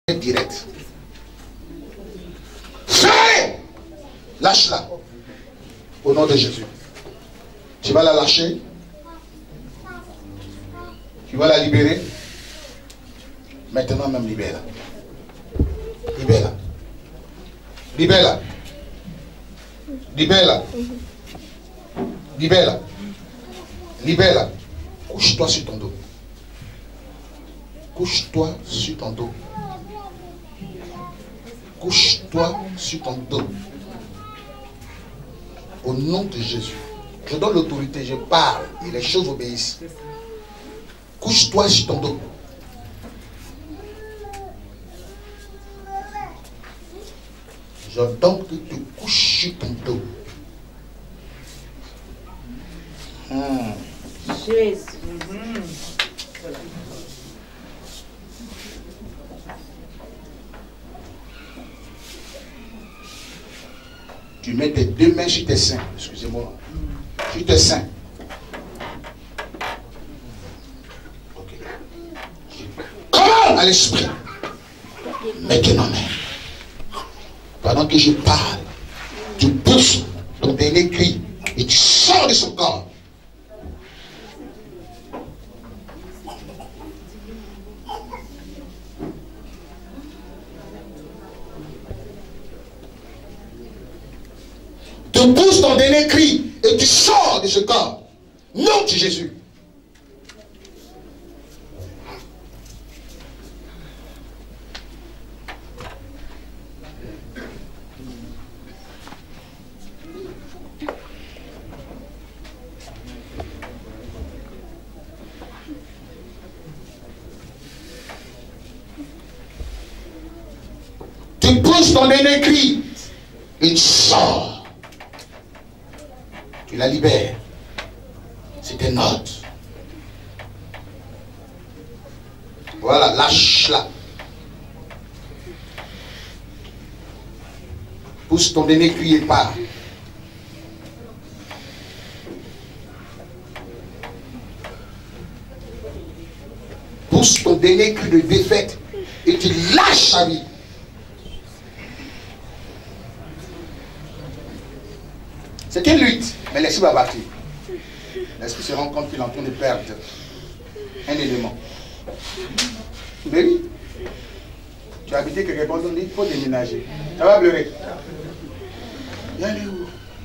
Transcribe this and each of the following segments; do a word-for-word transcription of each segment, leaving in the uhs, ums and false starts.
direct. Fais! Lâche-la. Au nom de Jésus. Tu vas la lâcher. Tu vas la libérer. Maintenant même libère-la. Libère-la. Libère-la. Libère-la. Libère-la. Libère-la. Couche-toi sur ton dos. Couche-toi sur ton dos. Couche-toi sur ton dos. Au nom de Jésus. Je donne l'autorité, je parle et les choses obéissent. Couche-toi sur ton dos. Je donne que tu couches sur ton dos. Hmm. Jésus. Mmh. Tu mets tes deux mains sur tes seins. Excusez-moi. Sur tes seins. Ok. Comment à l'esprit. Maintenant même. Pendant que je parle, tu pousses ton dernier cri et tu sors de son corps. Tu pousses ton dernier cri et tu sors de ce corps. Nom de Jésus. Tu pousses ton dernier cri et tu sors. Tu la libères. C'est tes notes. Voilà, lâche-la. Pousse ton dernier cri et pars. Pousse ton dernier cri de défaite et tu lâches sa vie. C'est une lutte, mais l'esprit va partir. L'esprit se rend compte qu'il est en train de perdre un élément. Mais oui, tu as habité quelque part, on dit il faut déménager. Ça va pleurer. Il y a les où?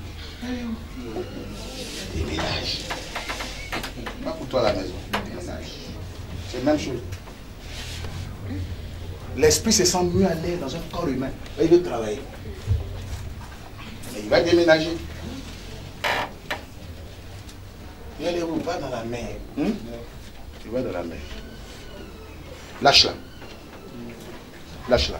Déménage. Pas pour toi à la maison. Déménage. C'est la même chose. L'esprit se sent mieux à l'aise dans un corps humain. Il veut travailler. Mais il va déménager. Il y a les roues, va dans la mer. Hum? Tu vas dans la mer. Lâche-la. Lâche-la.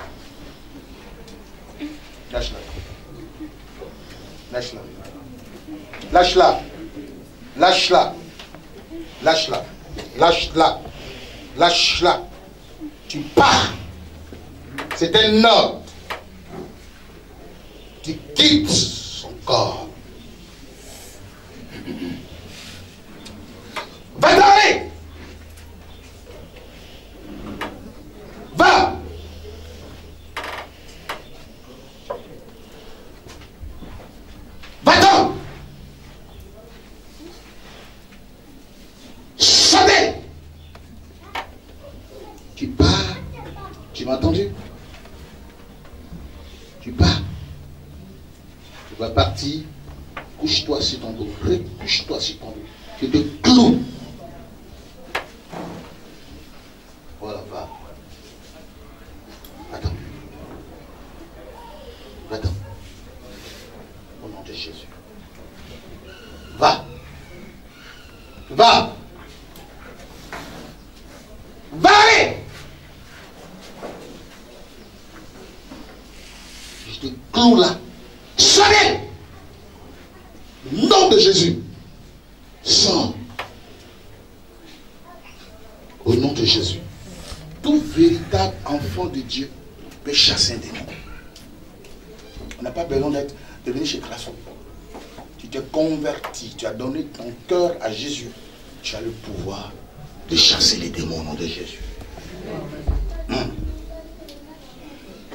Lâche-la. Lâche-la. Lâche-la. Lâche-la. Lâche-la. Lâche-la. Lâche-la. Tu pars. C'est un ordre. Tu quittes son corps. Va t'en. Va. Va-t'en. Sautez. Tu pars. Tu m'as entendu? Tu pars. Tu vas partir. Couche-toi sur ton dos. Recouche-toi sur ton dos. Tu te cloues. Voilà, va. Attends. Va-t'en. Au nom de Jésus. Va. Va. Va aller. Je te cloue là. Sonnez. Nom de Jésus. Sors. Au nom de Jésus. Tout véritable enfant de Dieu peut chasser un démon. On n'a pas besoin d'être de venir chez Classon. Tu t'es converti, tu as donné ton cœur à Jésus. Tu as le pouvoir de chasser les démons au nom de Jésus. Hum.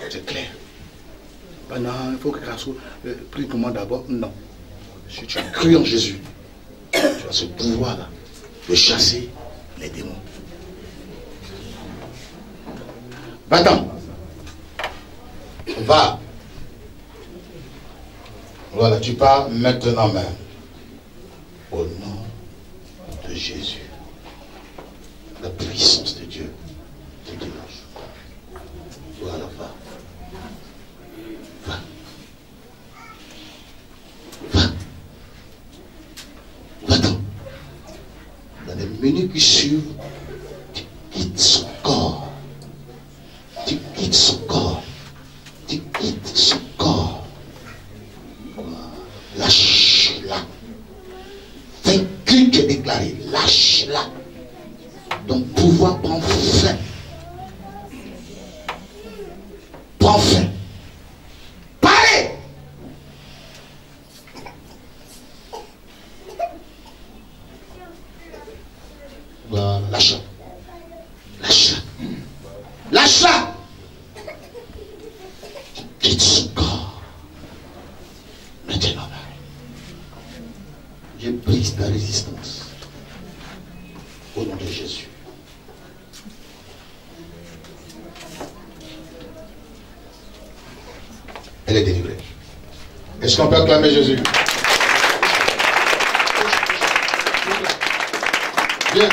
C'est clair. Ben non, il faut que Grasso euh, prie pour moi d'abord. Non. Si tu as cru en Jésus, tu as ce pouvoir-là de chasser les démons. Va-t'en. Va. Voilà, tu pars maintenant même. Au nom de Jésus. La puissance de Dieu te délage. Voilà, va. Va. Va. Va-t'en. Dans les minutes qui suivent, tu quittes son corps. Tu quittes son corps. Tu quittes son corps. Lâche-la. Vaincu, tu es déclaré. Lâche-la. Ton pouvoir prend fin. Prends fin. Parlez. Voilà, lâche-la. Lâche-la. Lâche-la. Quitte son corps. Maintenant, je brise ta résistance. Au nom de Jésus. Elle est délivrée. Est-ce qu'on peut acclamer Jésus? Viens.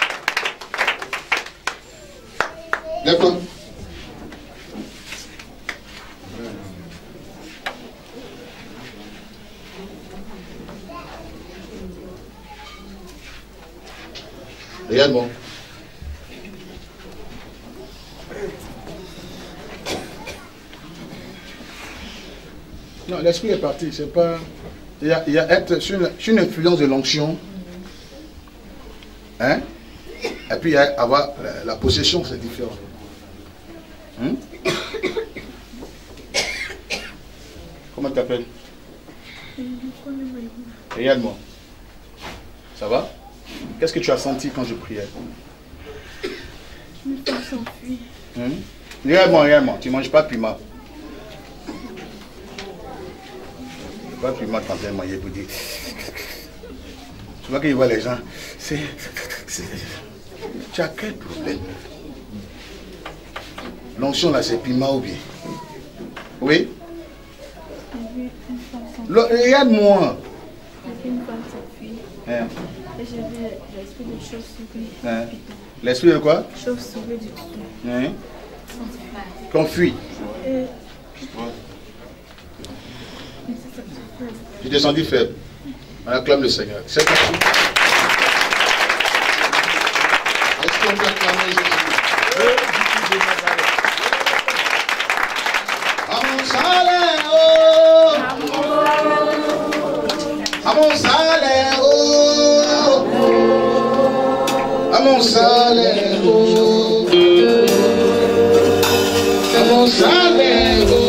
Lève-toi. Regarde-moi. Non, l'esprit est parti, c'est pas... Il y a, il y a être sur une, sur une influence de l'onction. Hein? Et puis il y a avoir la, la possession, c'est différent. Hein? Comment tu t'appelles? Regarde-moi. Ça va? Qu'est-ce que tu as senti quand je priais? Je me sens s'enfuir. Hein? Regarde-moi, regarde-moi. Tu ne manges pas de piment. Pas de piment quand tu as mangé pour dire. Tu vois qu'il voit les gens. C'est. Tu as quel problème? L'onction là, c'est piment ou bien? Oui? Regarde-moi. Une femme s'enfuit. Hein? Et j'avais l'esprit de chauve-souris. Hein? L'esprit de quoi? Chauve-souris du piton. Hein? Qu'on fuit. Et... Tu t'es senti faible. On acclame le Seigneur. C'est parti. Est-ce qu'on peut acclamer Jésus? Amon salaire, oh! Amon salaire, oh! Amon salaire, oh! Amon salaire, oh!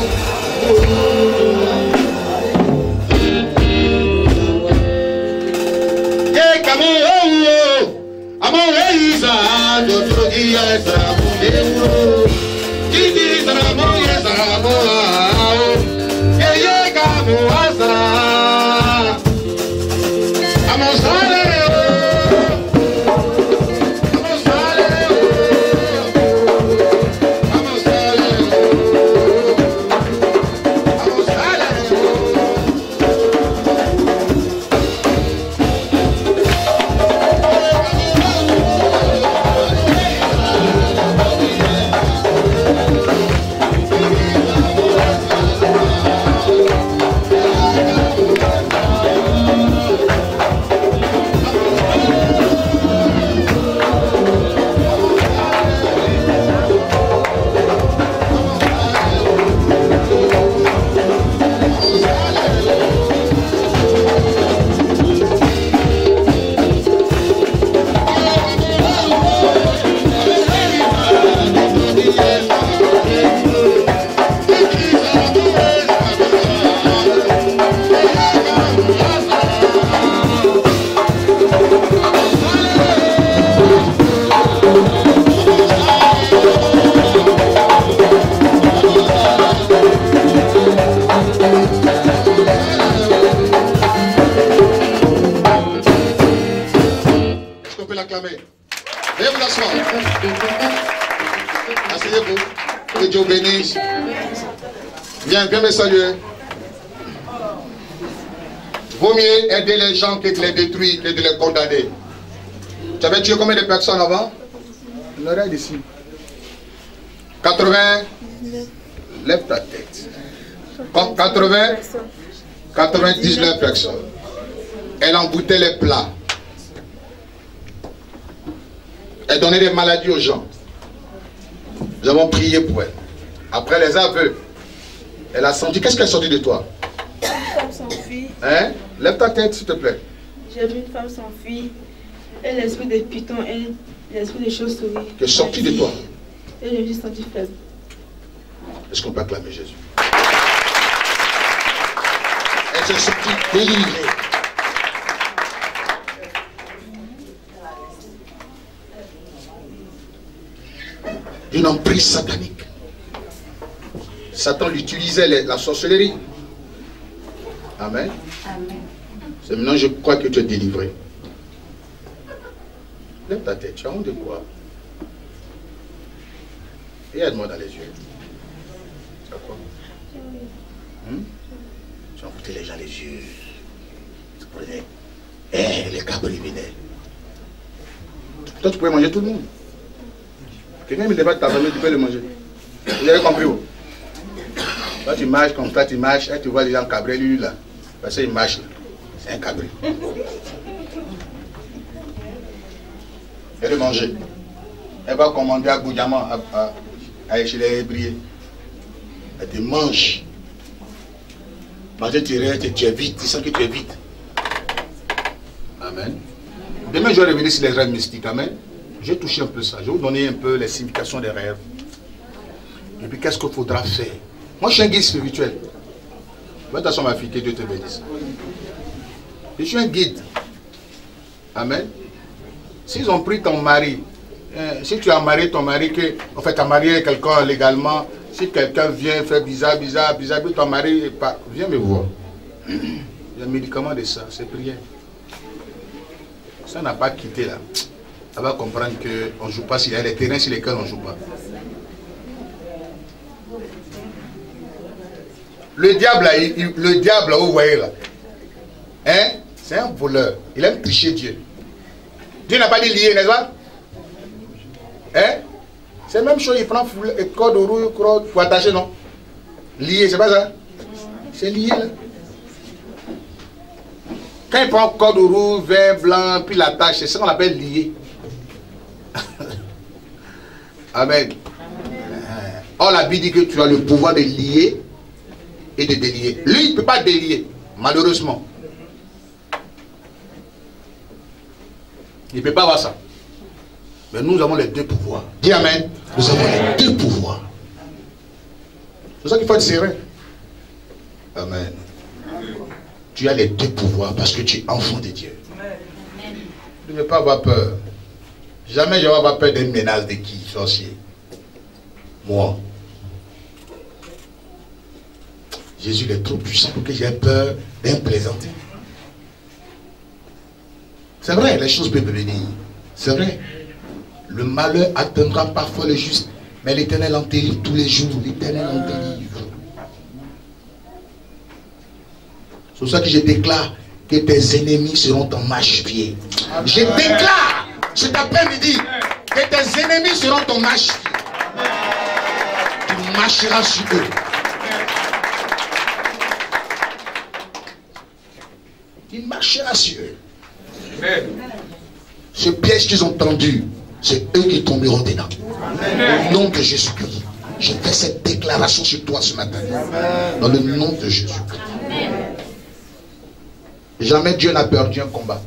Amon reisa, d'autres qui est à mon démon. Qui dit à mon yes à mon et yé kamo asa. Amon salaire, amon salaire, amon salaire. vous. Que Dieu vous bénisse. Viens, viens me saluer. Vaut mieux aider les gens que de les détruire, que de les condamner. Tu avais tué combien de personnes avant? L'oreille d'ici. quatre-vingts. Lève ta tête. quatre-vingts. quatre-vingt-dix-neuf personnes. Elle emboutait les plats. Elle donnait des maladies aux gens. Nous avons prié pour elle. Après les aveux, elle a senti. Qu'est-ce qu'elle a senti de toi? Une femme s'enfuit. Hein? Lève ta tête, s'il te plaît. J'ai vu une femme s'enfuir. Et l'esprit des pitons et l'esprit des chauves-souris. Qui est sorti de toi. Et je me suis sentie faible. Est-ce qu'on peut acclamer Jésus? Elle s'est sortie délivrée. Une emprise satanique. Satan utilisait les, la sorcellerie. Amen. Amen. C'est maintenant je crois que tu es délivré. Lève ta tête, tu as honte de quoi? Et aide-moi dans les yeux. Tu as quoi? Hum? Tu as foutu les gens les yeux. Tu prenais. Eh, les cabris venaient. Toi, tu pouvais manger tout le monde. Quelqu'un me débat ta famille, tu peux le manger. Vous avez compris où? Toi, tu marches comme ça, tu marches, et tu vois les gens cabrés, lui, là. Parce qu'il marche, là. C'est un cabri. Elle le manger. Elle va commander à Goudjaman, à, à, à chez les Hébriers. Elle te mange. Manger, tu restes, tu es vite, tu sens que tu es vite. Amen. Demain, je vais revenir sur les rêves mystiques. Amen. Je vais toucher un peu ça. Je vais vous donner un peu les significations des rêves. Et puis, qu'est-ce qu'il faudra faire? Moi, je suis un guide spirituel. De toute façon, ma fille, que Dieu te bénisse. Je suis un guide. Amen. S'ils ont pris ton mari, euh, si tu as marié ton mari, que, en fait, tu as marié quelqu'un légalement, si quelqu'un vient faire bizarre, bizarre, bizarre, puis ton mari est pas, viens me voir. Il y a un médicament de ça, c'est prière. Ça n'a pas quitté là. Ça va comprendre qu'on ne joue pas s'il y a les terrains sur lesquels on ne joue pas. Le diable, là, il, le diable, là, vous voyez là, hein, c'est un voleur. Il aime tricher Dieu. Dieu n'a pas dit lier, n'est-ce pas? Hein? C'est la même chose, il prend corde rouge pour attacher, non? Lier, c'est pas ça? C'est lié là. Quand il prend corde rouge, vert, blanc, puis l'attache, c'est ça qu'on appelle lier. Amen. Or, la Bible dit que tu as le pouvoir de lier et de délier. Lui, il ne peut pas délier, malheureusement. Il ne peut pas avoir ça. Mais nous avons les deux pouvoirs. Dis Amen. Nous avons les deux pouvoirs. C'est ça qu'il faut être serein. Amen. Tu as les deux pouvoirs parce que tu es enfant de Dieu. Tu ne veux pas avoir peur. Jamais je vais avoir peur d'une menace de qui? Sorcier. Moi. Jésus est trop puissant pour que j'ai peur d'un plaisantin. C'est vrai, les choses peuvent venir. C'est vrai. Le malheur atteindra parfois le juste. Mais l'Éternel en délivre tous les jours. L'Éternel en délivre. C'est pour ça que je déclare que tes ennemis seront en marche-pied. Je déclare cet après-midi que tes ennemis seront en marche-pied. Tu marcheras sur eux. Tu marcheras sur eux. Ce piège qu'ils ont tendu, c'est eux qui tomberont dedans. Au nom de Jésus-Christ. Je fais cette déclaration sur toi ce matin. Dans le nom de Jésus-Christ. Jamais Dieu n'a perdu un combat.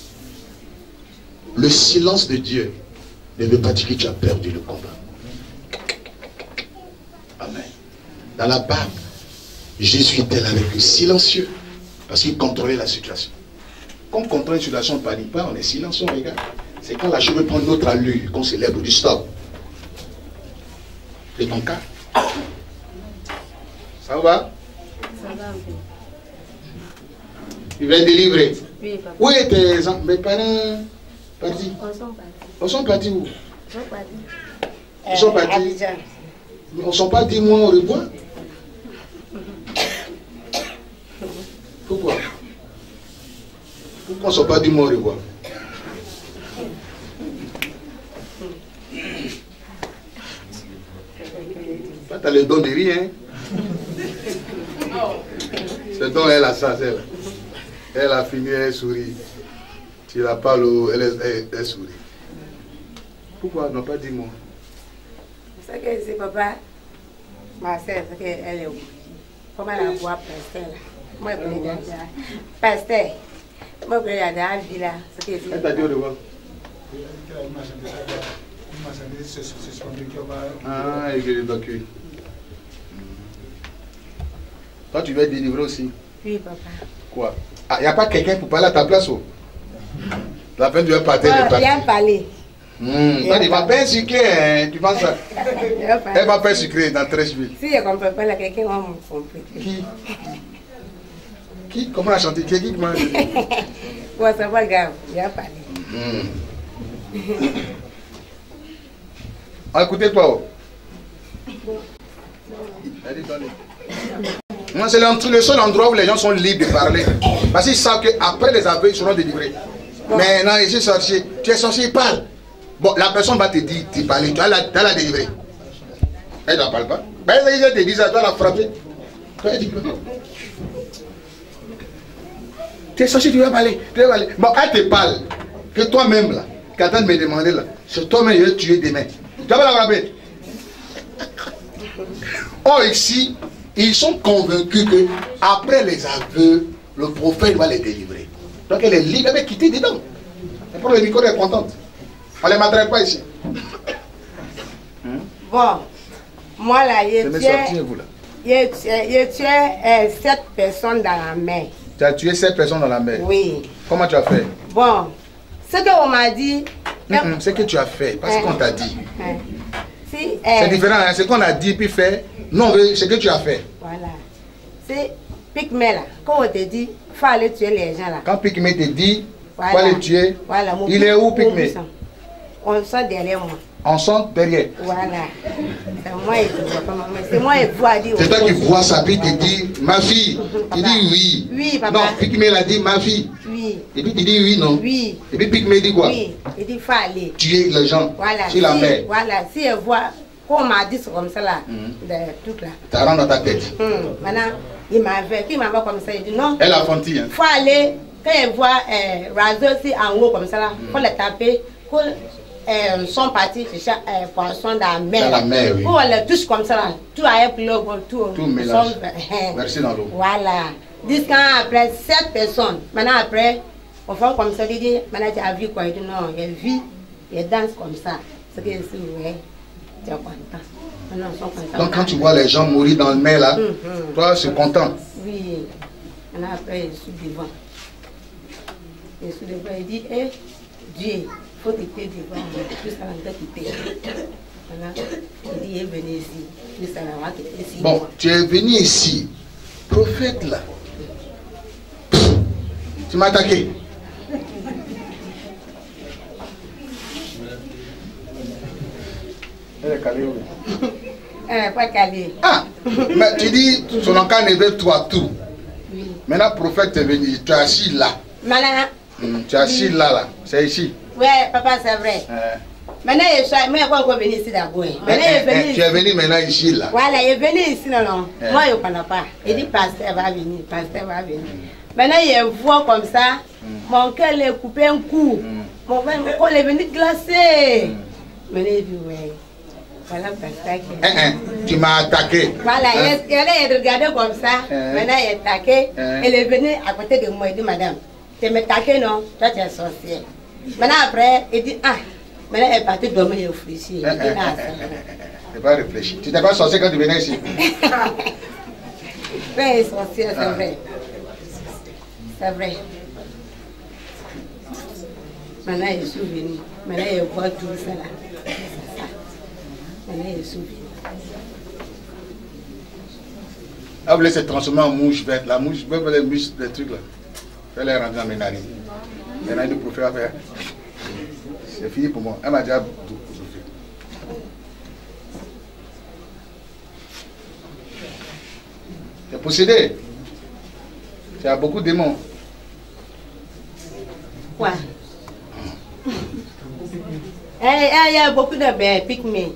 Le silence de Dieu ne veut pas dire que tu as perdu le combat. Amen. Dans la barque, Jésus était là avec eux, silencieux, parce qu'il contrôlait la situation. Quand on contrôle une situation, on ne panique pas, on est silencieux, on regarde. C'est quand la chose prend une autre allure qu'on célèbre du stop. C'est ton cas. Ça va? Ça va. Il va être délivré. Oui, papa. Où est tes mes parents partis? On sont partis. Ils sont partis où? Ils sont partis. Ils sont partis. Abidjan. Mais on ne s'en pas dit moi au revoir. Pourquoi? Pourquoi on ne s'en pas dit moi au revoir? Toi, tu as le don de rien. C'est donc elle a ça, elle. Elle a fini, elle sourit. Tu la parles, elle, elle, elle sourit. Pourquoi n'a pas dit moi? C'est que c'est papa, ma soeur, c'est qu'elle est où? Comment elle a voix pasteur là? Moi, je voulais dire pasteur. Moi, je voulais dire la vie là. Elle t'a dit au revoir. Ah, et que l'évacue. Toi, tu veux délivrer aussi? Oui, papa. Quoi? Ah, il n'y a pas quelqu'un pour parler à ta place ou? La peine, tu vas partir de partir. Viens parler. Hum, toi, tu vas pas sucrer, hein? Tu penses ça? Elle va pas sucrer dans treize minutes. Si je ne comprends pas, là, quelqu'un va me comprendre. Qui? Qui? Comment la chanter? Qui? Qui? Comment? Bon, ça va grave. Viens parler. Hum. Ah, écoutez toi. Non, c'est le seul endroit où les gens sont libres de parler. Parce qu'ils savent qu'après les aveux, ils seront délivrés. Bon. Mais non, ici, sorcier, tu es sorcier, parle. Bon, la personne va te dire, tu parles, tu vas la, la délivrer. Elle ne parle pas. Ben, elle te dit ça, tu vas la frapper. Toi, elle dit quoi? Tu es sorcier, tu vas parler. Tu vas parler. Bon, elle te parle. Que toi-même, là, qui attend de me demander, là, c'est toi-même, je vais tuer demain. Tu vas la frapper. Or, ici, ils sont convaincus que après les aveux, le prophète va les délivrer. Donc elle est libre, elle va quitter dedans. Et pour le micro, elle est contente. On ne les maltraite pas ici. Hmm? Bon, moi là, je tué, tué euh, sept personnes dans la mer. Tu as tué sept personnes dans la mer? Oui. Comment tu as fait? Bon, ce qu'on m'a dit... Mm -mm, c'est ce que tu as fait, parce qu'on t'a dit. Hein. Si, euh, c'est différent, hein? C'est qu'on a dit puis fait. Non, c'est ce que tu as fait. Voilà. C'est Pygmée là, quand on te dit, il faut aller tuer les gens là. Quand Pygmée te dit, il voilà. faut aller tuer, voilà. Il est où Pygmée? On sent derrière moi. On sent derrière. Voilà. C'est moi qui vois. C'est moi qui vois dire. C'est toi qui vois ça, puis tu dis, ma fille. Tu dis oui. Oui, papa. Non, Pygmée l'a dit, ma fille. Oui. Et puis tu dis oui, non? Oui. Et puis Pygmée dit quoi? Oui. Il dit, il faut aller. Tuer les gens. Voilà. Sur la si, mer. Voilà. Si elle voit, comme on m'a dit comme ça là, mm. de tout là. Ça rentre dans ta tête. Mm. Maintenant, il m'avait, il m'avait comme ça, il dit non. Elle a fenti, hein? Il faut aller, quand elle voit euh, Razo aussi en haut comme ça là, il mm. faut le taper, pour euh, son parti chercher euh, poisson dans la mer. Dans la mer, oui. Pour le touche comme ça là, tout avec l'eau, tout. Tout mélange. Son, Merci dans l'eau. Voilà. Dix ans après, sept personnes. Maintenant après, on fait comme ça, il dit, maintenant tu as vu quoi? Il dit non, il vit, il danse comme ça. C'est que c'est vrai. Tu es content. Maintenant, ils sont contents. Donc quand tu vois les gens mourir dans le mer là, mm-hmm. toi tu es content. Oui. Maintenant après, je suis devant. Je suis devant, il dit, eh, Dieu, il faut te payer devant, plus ça va te payer. Maintenant, il dit, il est venu ici, plus ça va te payer ici. Bon, tu es venu ici, prophète là. Pff, tu m'as attaqué. Elle est calée, oui. Elle n'est pas calée. Ah, mais tu dis, son encas ne toi tout. Oui. Maintenant, prophète est venu, tu es assis là. Maintenant, Mmh, tu es assis oui. là, là. C'est ici. Oui, papa, c'est vrai. Euh. Maintenant, je suis mais quand on venu ici d'abord. Maintenant, eh, il est venu eh, tu es venu maintenant ici, là. Voilà, il est venu ici, non, non. Eh. Moi, je ne connais pas. Il dit, pasteur va venir, pasteur va venir. Mm. Maintenant, il voit comme ça, mm. mon cœur est coupé un coup. Mm. Mon cœur est venu glacé. Mm. Maintenant, il dit, oui. Voilà, pasteur qui est. Eh, eh, tu m'as attaqué. Voilà, hein? il est regardé comme ça. Eh. Maintenant, il est attaqué. Eh. Il est venu à côté de moi. Il dit, madame, tu m'as attaqué, non? Toi, tu es sorcière. Maintenant, après, il dit, ah. Maintenant, elle est partie dormir et réfléchir. Tu n'es pas réfléchi. Tu n'es pas sorcier quand tu venais ici. Oui, sorcier, c'est vrai. C'est vrai. Maintenant, je suis venu. Maintenant, je vois tout ça là. Maintenant, je suis venu. Elle voulait se transformer en mouche verte. La mouche verte, les muscles, les trucs là. Elle est rentrée dans mes narines. Maintenant, il faut faire faire. C'est fini pour moi. Elle m'a déjà beaucoup souffert. Possédé. Tu as beaucoup de démons. Ouais. Il y a beaucoup de pygmées.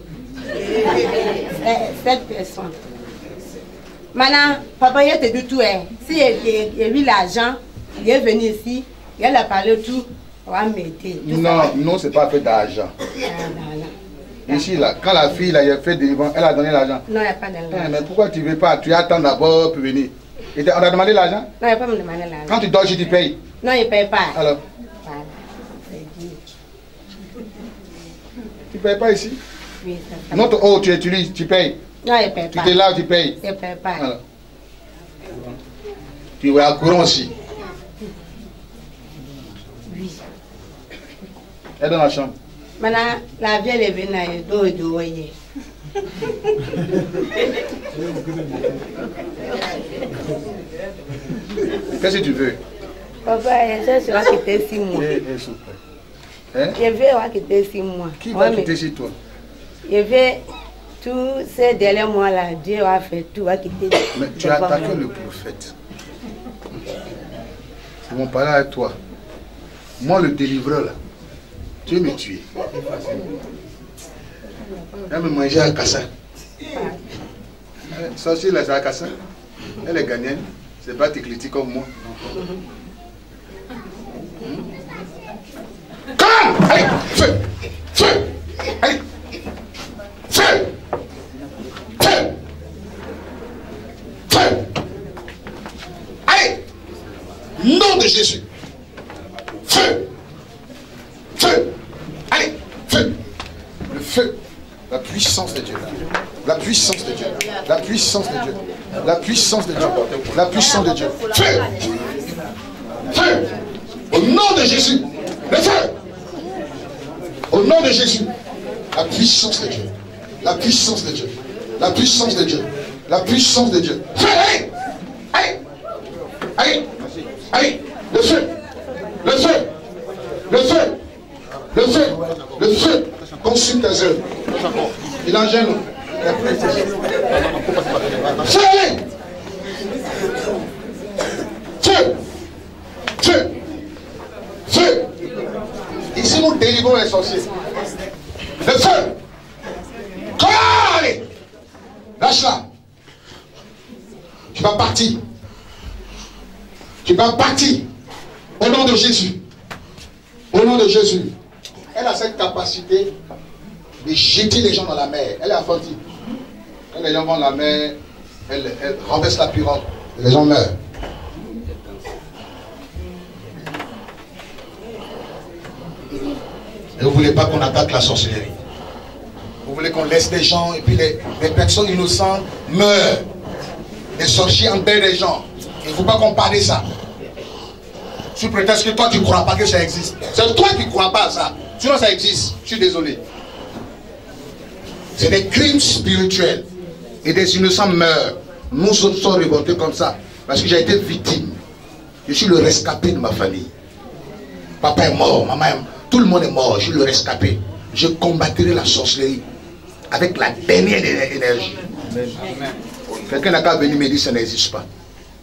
Sept personnes. Maintenant, papa, il te dit tout. Si il a vu l'argent, il est venu ici, il a parlé tout, on va m'aider. Non, non, c'est pas fait d'argent. Ici, là, quand la fille là, elle a fait des délivrance, elle a donné l'argent. Non, il n'y a pas d'argent. Eh, mais pourquoi tu ne veux pas? Tu attends d'abord pour venir. Et on a demandé l'argent? Non, il n'y a pas me demander l'argent. Quand tu dors, je te paye. Non, il ne paye pas. Alors? Voilà. Tu ne payes pas ici? Oui, ça Non, oh, tu utilises, tu payes. Non, il ne paye pas. Tu te laves, tu payes. Il ne paye pas. Alors. Tu es à courant aussi. Oui. Elle est dans la chambre. Maintenant, la vieille est venue à dos et dos. Qu'est-ce que tu veux? Papa, je suis quitter six mois. Eh, eh, s'il vous plaît. Hein? Je vais quitter six mois. Qui va quitter chez toi? Je vais, tous ces derniers mois-là, Dieu va faire tout, va quitter. Mais tu as attaqué le prophète. Ils vont parler avec toi. Moi, le délivreur, là, tu veux me tuer. Elle me mangeait à Kassa. Sorcier, là, c'est à Kassa. Elle est gagnante. C'est pas Tikliti comme moi. Comme! Allez, feu! Feu! Allez! Feu! Feu! Feu! Allez! Nom de Jésus! Feu! Feu! Allez! Feu! Le feu! La puissance de Dieu. La puissance de Dieu. La puissance de Dieu. La puissance de Dieu. La puissance de Dieu. Feu! Feu! Au nom de Jésus! Le feu! Au nom de Jésus! La puissance de Dieu. La puissance de Dieu. La puissance de Dieu. La puissance de Dieu. Feu! Allez! Allez! Allez! Allez! Le feu! Le feu! Le feu! Le feu! Le feu! Consume tes œuvres. Il en gêne. Feu! Feu! Feu! Feu! Ici nous délivrons les sorciers. Le feu! Allez! Lâche-la. Tu vas partir. Tu vas partir. Au nom de Jésus. Au nom de Jésus. Elle a cette capacité de jeter les gens dans la mer. Elle est affrontie. Quand les gens vont dans la mer, elle, elle renverse la pirogue. Et les gens meurent. Et vous ne voulez pas qu'on attaque la sorcellerie. Vous voulez qu'on laisse les gens et puis les, les personnes innocentes meurent. Les sorciers enterrent les gens. Il ne faut pas qu'on parle de ça. Sous prétexte que toi tu ne crois pas que ça existe. C'est toi qui ne crois pas à ça. Sinon ça existe. Je suis désolé. C'est des crimes spirituels. Et des innocents meurent. Nous sommes révoltés comme ça. Parce que j'ai été victime. Je suis le rescapé de ma famille. Papa est mort, maman est mort. Tout le monde est mort. Je suis le rescapé. Je combattrai la sorcellerie avec la dernière énergie. Quelqu'un n'a qu'à venir me dire que ça n'existe pas.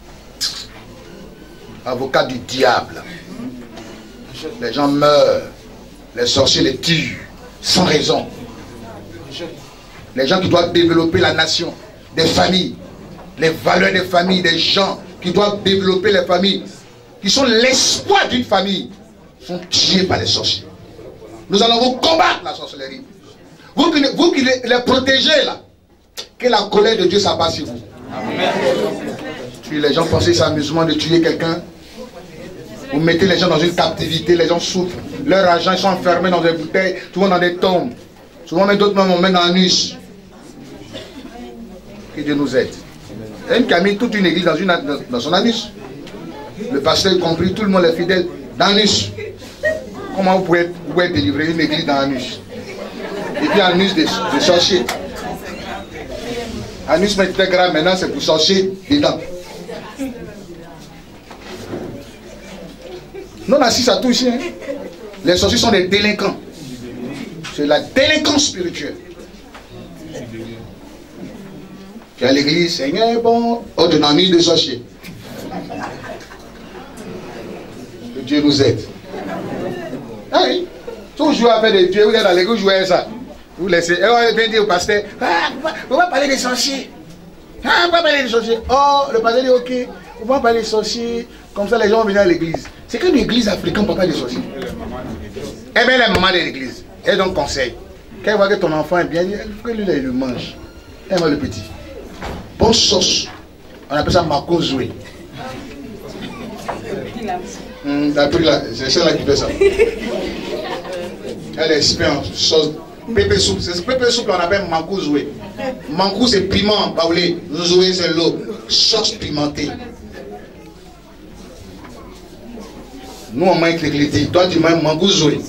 Avocat du diable. Les gens meurent. Les sorciers les tuent. Sans raison. Les gens qui doivent développer la nation. Des familles. Les valeurs des familles. Des gens qui doivent développer les familles. Qui sont l'espoir d'une famille. Sont tués par les sorciers. Nous allons vous combattre la sorcellerie. Vous qui, vous qui les, les protégez là. Que la colère de Dieu s'abatte sur vous. Amen. Puis les gens pensent que c'est amusement de tuer quelqu'un. Vous mettez les gens dans une captivité, les gens souffrent. Leur argent, ils sont enfermés dans des bouteilles, souvent dans des tombes. Souvent, même d'autres même on met dans l'anus. Que Dieu nous aide. Il y a une qui a mis toute une église dans, une, dans son anus. Le pasteur y compris, tout le monde est fidèle dans l'anus. Comment vous pouvez, vous pouvez délivrer une église dans l'anus? Et puis l'anus de, de sorcier. Anus mais très grave, maintenant c'est pour sorcier dedans. Non, assis ça tout ici. Hein. Les sorciers sont des délinquants. C'est la délinquance spirituelle. Tu es à l'église, Seigneur, bon, oh, de nuit de sorcier. Que Dieu nous aide. Ah oui. Tout jouer avec des dieux, vous êtes dans l'église, vous jouez à ça. Vous laissez, et on vient dire au pasteur, ah, on va parler des sorciers. Ah, on va parler des sorciers. Oh, le pasteur dit, ok, on va parler des sorciers. Comme ça, les gens vont venir à l'église. C'est qu'une église africaine, on ne parle pas des sorciers. Eh bien, la maman de l'église, elle donne conseil. Quand elle voit que ton enfant est bien, elle faut que lui, là, il le mange. Elle voit le petit. Bonne sauce. On appelle ça makozoué. Hum, c'est celle-là qui fait ça. Elle est experte en sauce. Pépé soupe. C'est pépé soupe, on appelle makozoué. Mankou, c'est piment, baoulé. Zoué, c'est l'eau. Sauce pimentée. Nous, on mange l'église. Toi, tu manges makozoué.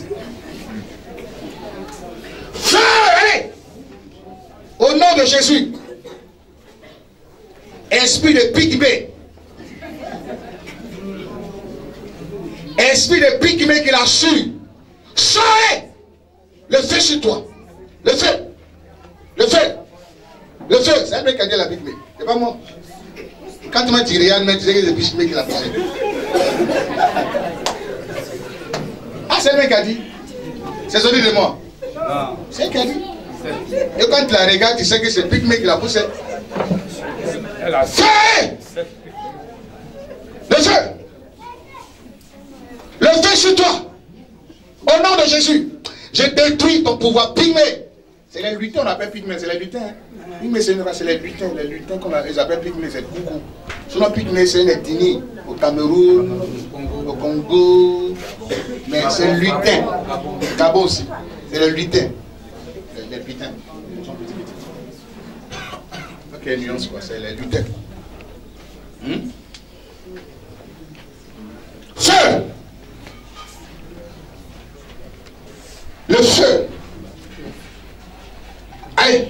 Allez! Au nom de Jésus. Esprit de pygmée. Esprit de pygmée qu'il a su. Sortez! Le feu sur toi. Le feu. Le feu. Le feu. C'est un mec qui a dit la pygmée. C'est pas moi. Quand tu m'as tiré, tu sais que c'est le pygmée qui l'a poussé. Ah, c'est le mec qui a dit. C'est celui de moi. C'est elle qui a dit. Et quand tu la regardes, tu sais que c'est le pygmée qui l'a poussé. Feu! Le feu! Le feu sur toi! Au nom de Jésus, je détruis ton pouvoir pygmée. C'est les lutins, on appelle pygmée, c'est les lutins. Pygmée, c'est les lutins, les lutins, comme ils appellent pygmée, c'est coucou. Sinon, pygmée, c'est une ethnie au Cameroun, au Congo, mais c'est le lutin. Au Gabon aussi, c'est le lutin. Les lutins. Ok, nuance quoi, c'est les lutins. Hmm? Feu! Le feu! Allez!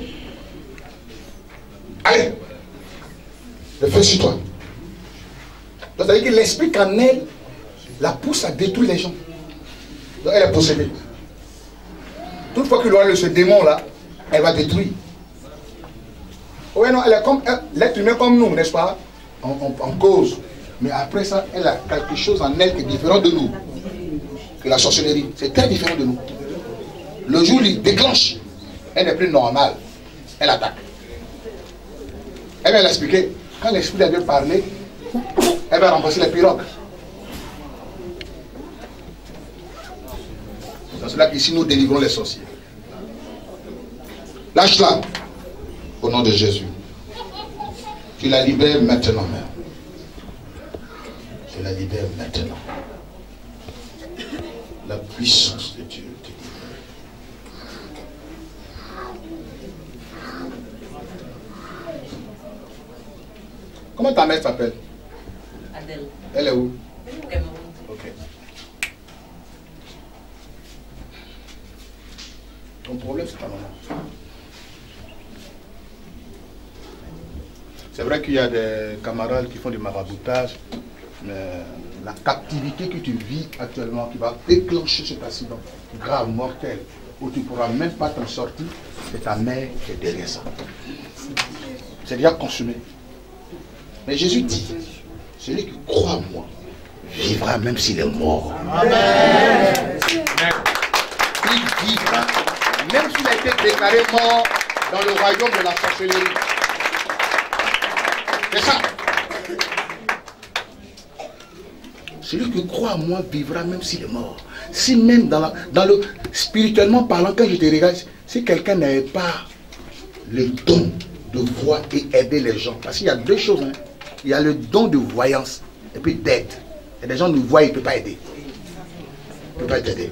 Allez! Le feu sur toi. Donc, ça veut dire que l'esprit qu'en elle la pousse à détruire les gens. Donc, elle est possédée. Toutefois qu'il aura ce démon là, elle va détruire. Oui, non, elle est comme l'être humain comme nous, n'est-ce pas? En, en, en cause. Mais après ça, elle a quelque chose en elle qui est différent de nous. Que la sorcellerie. C'est très différent de nous. Le jour où il déclenche, elle n'est plus normale. Elle attaque. Elle va l'expliquer. Quand l'esprit a bien parlé, elle va remplacer les pirogues. C'est cela qu'ici nous délivrons les sorciers. Lâche-la. Au nom de Jésus. Tu la libères maintenant même. Tu la libères maintenant. La puissance de Dieu te libère. Comment ta mère s'appelle? Adèle. Elle est où? Au Cameroun. Ok. Ton problème, c'est ta maman. C'est vrai qu'il y a des camarades qui font du maraboutage, mais la captivité que tu vis actuellement, qui va déclencher cet accident grave, mortel, où tu ne pourras même pas t'en sortir, c'est ta mère qui est derrière ça. C'est déjà consumé. Mais Jésus dit, celui qui croit en moi vivra même s'il est mort. Amen. Il vivra même s'il a été déclaré mort dans le royaume de la sorcellerie. C'est ça. Celui qui croit en moi vivra même s'il est mort. Si même dans, la, dans le spirituellement parlant, quand je te regarde, si quelqu'un n'avait pas le don de voir et aider les gens, parce qu'il y a deux choses, hein. Il y a le don de voyance et puis d'aide. Et les gens nous voient, ils ne peuvent pas aider. Ils ne peuvent pas t'aider.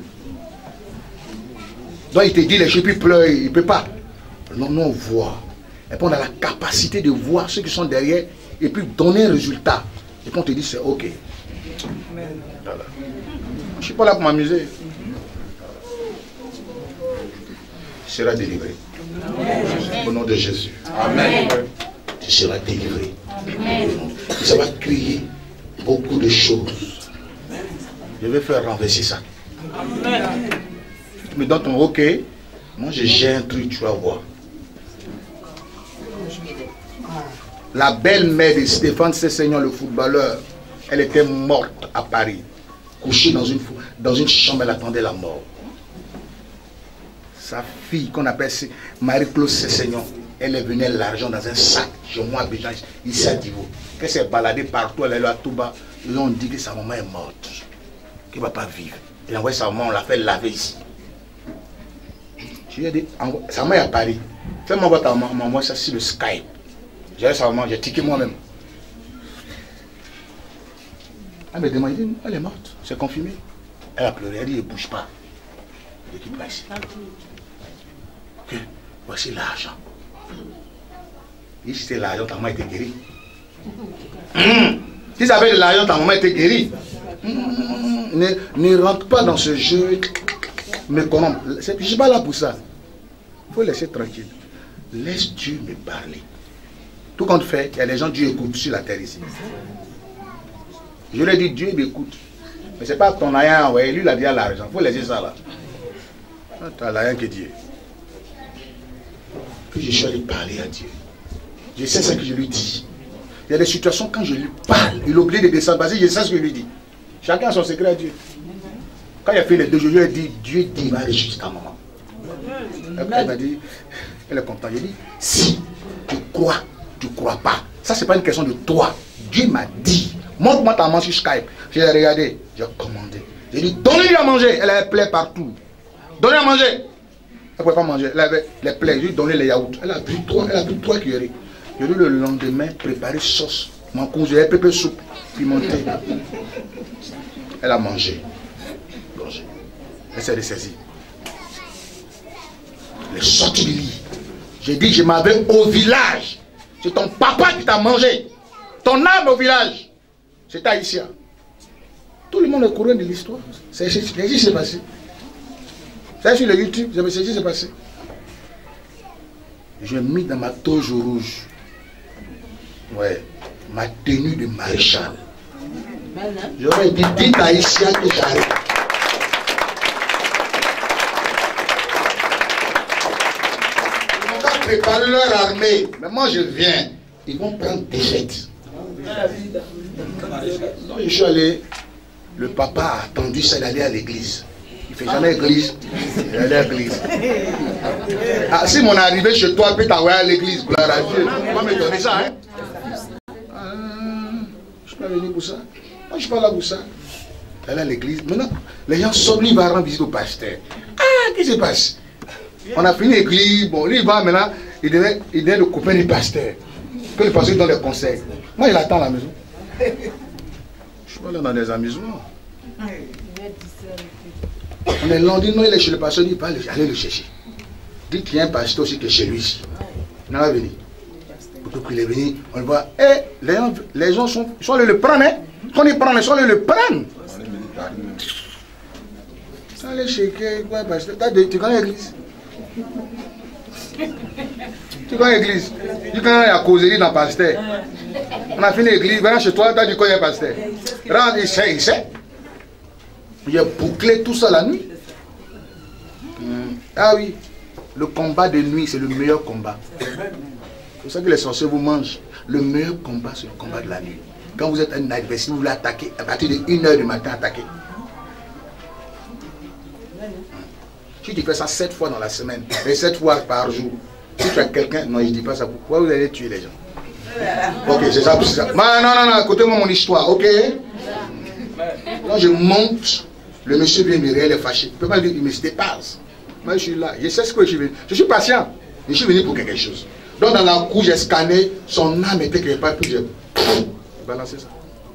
Donc il te dit les chépis pleurent, il ne peut pas. Non, non, on voit. Et puis on a la capacité de voir ceux qui sont derrière et puis donner un résultat. Et puis on te dit c'est ok. Voilà. Je ne suis pas là pour m'amuser. Tu seras délivré. Au nom de Jésus. Amen. Tu seras délivré. Amen. Ça va créer beaucoup de choses. Je vais faire renverser ça. Amen. Tu me donnes ton ok. Moi je gère un truc, tu vas voir. La belle-mère de Stéphane Sessegnon, le footballeur, elle était morte à Paris. Couchée dans une, dans une chambre, elle attendait la mort. Sa fille, qu'on appelle Marie-Claude Sessegnon, elle est venue l'argent dans un sac chez moi à Béjan, ici à Divo. Elle s'est baladée partout, elle est là tout bas. Ils ont dit que sa maman est morte, qu'elle ne va pas vivre. Il a envoyé sa maman, on l'a fait laver ici. Je lui ai dit, sa maman est à Paris. Fais-moi voir ta maman, m'envoie ça sur le Skype. J'ai sa maman, j'ai tiqué moi-même. Elle me demande, elle est morte, c'est confirmé. Elle a pleuré, elle dit, ne bouge pas. Je dis, ici. Ok, voici l'argent. Si c'était l'argent, ta maman était guérie. Mmh. Si ça avait de l'argent, ta maman était guérie. Mmh. Ne, ne rentre pas dans ce jeu. Me corrompre. Je ne suis pas là pour ça. Il faut laisser tranquille. Laisse Dieu me parler. Tout compte fait, il y a des gens Dieu écoute sur la terre ici. Je lui ai dit, Dieu m'écoute. Mais ce n'est pas ton aïen, ouais, lui il a dit à l'argent. Il faut laisser ça là. Tu as l'aïen que Dieu. Puis je suis allé parler à Dieu. Je sais ce que je lui dis. Il y a des situations quand je lui parle, il oublie de descendre parce que je sais ce que je lui dis. Chacun a son secret à Dieu. Quand il a fait les deux, je lui ai dit, Dieu dit, il va aller jusqu'à ta maman. Après, elle m'a dit, elle est contente. J'ai dit, si tu crois, tu ne crois pas. Ça, ce n'est pas une question de toi. Dieu m'a dit, montre-moi ta maman sur Skype. J'ai regardé, j'ai commandé. J'ai dit, donnez-lui à manger. Elle avait plaie partout. Donnez à manger. Elle ne pouvait pas manger. Elle avait les plaies. Je lui ai donné les yaourts. Elle a pris trois, elle a pris trois cuillerées. Je lui ai dit le lendemain, préparer sauce. Mon cousin, elle pépé soupe, pimentée. Elle a mangé. Mangé. Elle s'est ressaisie. Elle est sortie du lit. J'ai dit, je m'avais au village. C'est ton papa qui t'a mangé. Ton âme au village. C'est haïtien. Tout le monde est au courant de l'histoire. C'est ce qui s'est passé. C'est sur le YouTube, c'est ce qui s'est passé. J'ai mis dans ma toge rouge. Ouais, ma tenue de maréchal. J'aurais dit, dites haïtien que j'arrive. Ils vont pas préparer leur armée. Mais moi je viens. Ils vont prendre défaite. Donc je suis allé. Le papa a attendu ça d'aller à l'église. Il ne fait jamais l'église. Il allait à l'église. Ah, si mon arrivé chez toi peut t'envoyer à l'église, gloire à Dieu, tu vas me donner ça, hein? Ah, je ne suis pas venu pour ça. Moi, je ne suis pas là pour ça. Elle est à l'église. Maintenant, les gens sortent, lui, il va rendre visite au pasteur. Ah, qu'est-ce qui se passe? On a fini l'église. Bon, lui, il va maintenant, il devait, il devait le copain du pasteur. Que le pasteur donne des conseils. Moi, il attend à la maison. Je ne suis pas là dans des amusements. On est lundi, non, il est chez le pasteur, il va aller le chercher. Dites qu'il y a un pasteur aussi qui est chez lui ici. Il n'a pas venu. Plutôt qu'il est venu, on le voit. Eh, les gens, les gens sont, sont allés le prendre, hein. Quand ils prennent, ils sont allés le prendre. Ils sont allés chez quoi, pasteur? Tu connais l'église? Tu connais l'église? Tu connais la causerie dans le pasteur? On a fini l'église, viens chez toi, tu connais le pasteur. Rentre, il sait, il sait. J'ai bouclé tout ça la nuit. Hum. Ah oui, le combat de nuit, c'est le meilleur combat. C'est pour ça que les sorciers vous mangent. Le meilleur combat, c'est le combat de la nuit. Quand vous êtes un adversaire, vous voulez attaquer, à partir de une heure du matin, attaquer. Si tu fais ça sept fois dans la semaine, et sept fois par jour, si tu as quelqu'un, non, je ne dis pas ça, pourquoi vous allez tuer les gens? Ok, c'est ça, c'est ça. Non, non, non, écoutez-moi mon histoire, ok? Quand je monte, le monsieur vient me réel est fâché. Il ne peut pas dire qu'il me dépasse. Moi, je suis là. Je sais ce que je suis venu. Je suis patient. Je suis venu pour quelque chose. Donc, dans la cour, j'ai scanné. Son âme était quelque part. Puis j'ai balancé ça.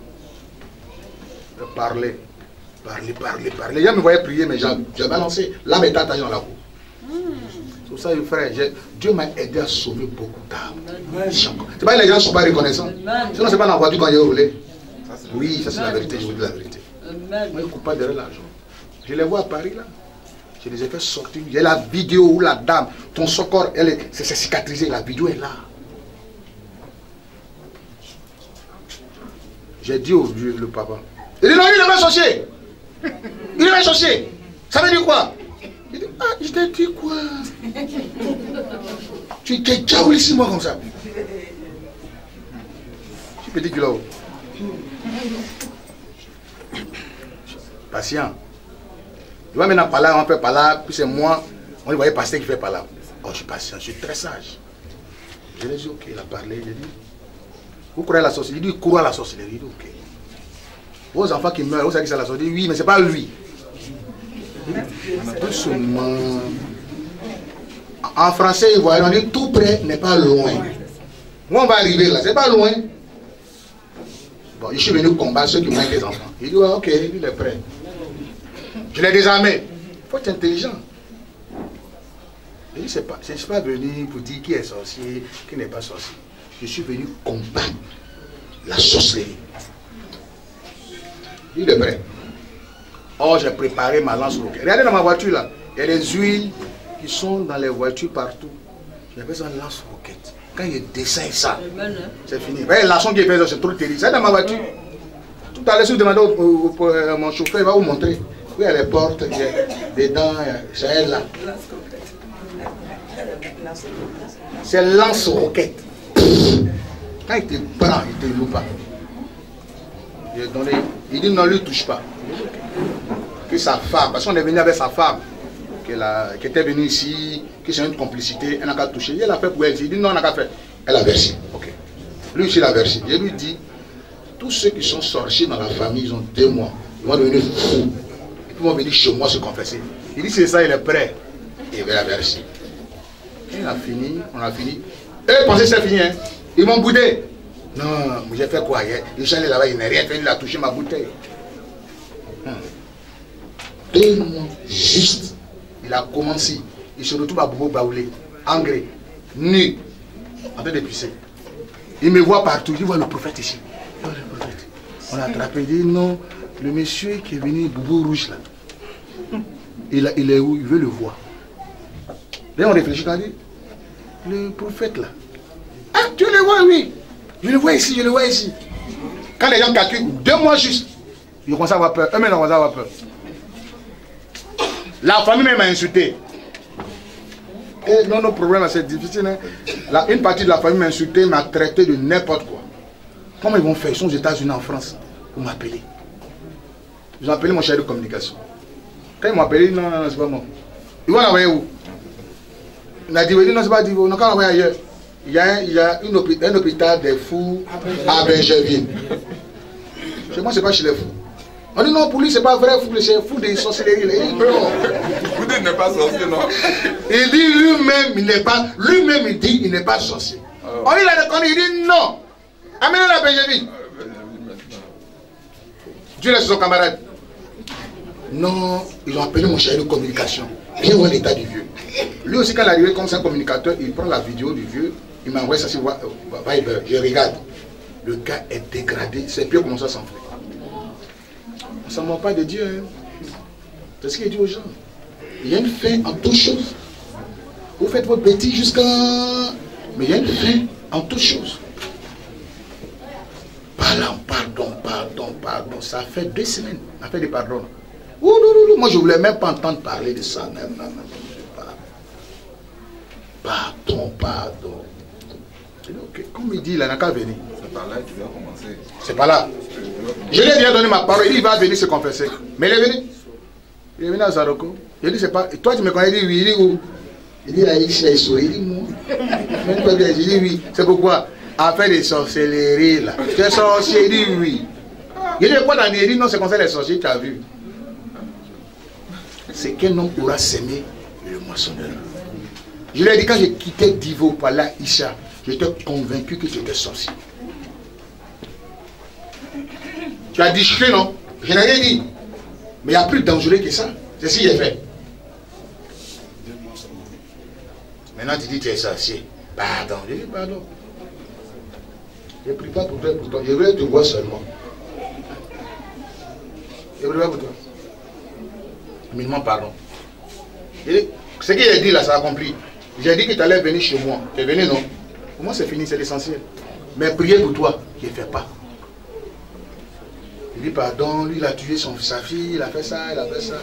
Je parlais. Parler, parler, parler. Il me voyait prier, mais j'ai balancé. L'âme était attachée dans la cour. C'est pour ça, frère, Dieu m'a aidé à sauver beaucoup d'âmes. C'est pas que les gens ne sont pas reconnaissants. Sinon, ce n'est pas dans la voiture quand j'ai roulé. Oui, ça c'est la vérité, je vous dis la vérité. Moi, je ne coupe pas derrière l'argent. Je les vois à Paris là. Je les ai fait sortir. Il y a la vidéo où la dame, ton corps, elle est, c'est cicatrisé. La vidéo est là. J'ai dit au vieux, le papa. Il dit non, il est pas sorcier. Il est pas sorcier. Ça veut dire quoi? Il dit, ah, je t'ai dit quoi? Tu t'es diabolisé moi comme ça. petit kilo. Patient. Tu vois maintenant par là, on fait par là, puis c'est moi, on le voyait passer qui fait par là. Oh, je suis patient, je suis très sage. Je lui ai dit, ok, il a parlé, il a dit, vous croyez à la sorcellerie? Il dit, croyez à la sorcellerie. Il dit, ok. Vos enfants qui meurent, vous savez que c'est la sorcellerie? Oui, mais c'est pas lui. Tout seulement. En français, ils voient, on dit, tout près n'est pas loin. Où on va arriver là, c'est pas loin. Bon, je suis venu combattre ceux qui manquent des enfants. Il dit, ouais, ok, il est prêt. Je l'ai désarmé. Il faut être intelligent. Je ne suis pas, je suis pas venu pour dire qui est sorcier, qui n'est pas sorcier. Je suis venu combattre la sorcellerie. Il est prêt. Oh, j'ai préparé ma lance roquette. Regardez dans ma voiture là. Il y a des huiles qui sont dans les voitures partout. J'avais ça lance roquette. Quand il descend ça, c'est fini. Vous voyez, la son qui est faite, c'est trop terrible. C'est dans ma voiture. Tout à l'heure, si vous demandez au, au, au, à mon chauffeur, il va vous montrer. Oui, il y a les portes, il y a des dents, c'est elle là. C'est lance-roquette. Quand il te prend, il te loue pas. Il, donné, il dit non, lui ne touche pas. Que sa femme, parce qu'on est venu avec sa femme, qui, a, qui était venue ici, qui c'est une complicité, elle n'a qu'à toucher. Il a fait pour elle, il dit non, elle n'a qu'à faire. Elle a versé. Ok. Lui aussi, il a versé. Je lui dis, tous ceux qui sont sortis dans la famille, ils ont deux mois. Ils vont devenir fous. Ils vont venir chez moi se confesser. Il dit c'est ça, il est prêt. Et il va la verser. Il a fini, on a fini. Eux pensaient que c'est fini, hein. Ils m'ont boudé. Non, j'ai fait quoi hier? Il est allé là-bas, il n'a rien fait, il a touché ma bouteille. Hum. Deux mois juste. Il a commencé. Il se retrouve à Bobo Baoulé, engrais, nu, en train de pisser. Il me voit partout, il voit le prophète ici. Il voit le prophète. On l'a attrapé, il dit non, le monsieur qui est venu, Boubou Rouge là, il, a, il est où? Il veut le voir. Là on réfléchit, on dit, le prophète là. Ah, tu le vois, oui. Je le vois ici, je le vois ici. Quand les gens calculent, deux mois juste, ils commencent à avoir peur. Eux-mêmes, ils commencent à avoir peur. La famille même m'a insulté. Et non, nos problèmes, c'est difficile. Hein? La, une partie de la famille m'a insulté, m'a traité de n'importe quoi. Comment ils vont faire? Ils sont aux États-Unis, en France, pour m'appeler. Ils ont appelé mon chef de communication. Quand ils m'ont appelé, non, non, non, c'est pas moi. Ils vont l'envoyer où? Il a dit, non, c'est pas dit, on a qu'à l'envoyer ailleurs. Il y a, il y a une hôpital, un hôpital des fous à Benjerville. Chez moi, c'est pas chez les fous. On dit non, pour lui, c'est pas vrai, c'est fou des sorcelleries. Il dit non. Vous dites qu'il n'est pas sorcier, non? Il dit lui-même, il n'est pas, lui-même, il dit il n'est pas sorcier. Oh. On dit la déconne, il dit non. Amenez-le à Benjerville. Dieu laisse son camarade. Non, ils ont appelé mon chef de communication. Viens voir l'état du vieux. Lui aussi, quand il est arrivé comme c'est un communicateur, il prend la vidéo du vieux, il m'envoie ça sur Viber. Je regarde. Le gars est dégradé, ses pieds commencent à s'enfler. On ne s'en moque pas de Dieu. Hein. C'est ce qu'il dit aux gens. Il y a une fin en toutes choses. Vous faites votre bêtise jusqu'à... Mais il y a une fin en toutes choses. Pardon, pardon, pardon, pardon. Ça fait deux semaines. On a fait des pardons. Ouh, non, non, non. Moi, je ne voulais même pas entendre parler de ça. Non, non, non. Pardon, pardon. Okay. Comme il dit, il n'a qu'à venir. C'est par là que tu dois commencer. C'est pas là. Je lui ai bien donné ma parole. Il va venir se confesser. Mais il est venu. Il est venu à Zaroko. Il dit, c'est pas. Toi, tu me connais? Il dit, oui. Il dit, où? Il dit, là, ici, il dit, moi. Il dit, oui. C'est pourquoi? Affaire des sorcelleries, là. Tu es sorcier? Il dit, oui. Il dit, quoi dans il dit, non, c'est comme ça les sorciers, tu as vu. C'est qu'un homme aura sémé le moissonneur. Je lui ai dit, quand j'ai quitté Divo par là, Isha, j'étais convaincu que tu étais sorcier. Tu as discuté, non? Je n'ai rien dit. Mais il y a plus dangereux que ça. C'est ce qu'il a fait. Maintenant, tu dis que tu es sorcier. Pardon. Je dis pardon. Je ne prie pas pour toi, pour toi. Je voulais te voir seulement. Je voulais pas pour toi. Mais non, pardon. Ce qu'il a dit là, ça a accompli. J'ai dit que tu allais venir chez moi. Tu es venu, non? Pour moi, c'est fini, c'est l'essentiel. Mais prier pour toi, je ne fais pas. Il dit pardon, lui, il a tué son, sa fille, il a fait ça, il a fait ça.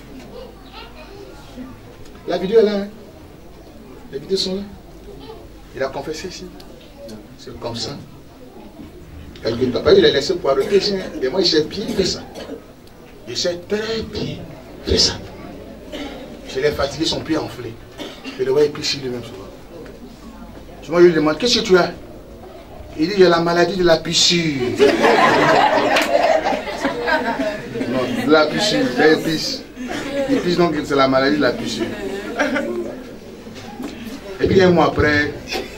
La vidéo est là, hein? Les vidéos sont là. Il a confessé ici. C'est comme ça. Quelque temps. Il est laissé pour arrêter. Et moi, j'ai bien fait ça. Je sais très bien faire ça. Je l'ai fatigué, son pied enflé. Je le vois épicher lui-même souvent. Souvent, je lui demande, qu'est-ce que tu as? Il dit, j'ai la maladie de la pissure. Non, de la pissure, l'épice. L'épice, donc, c'est la maladie de la pissure. Et puis, un mois après,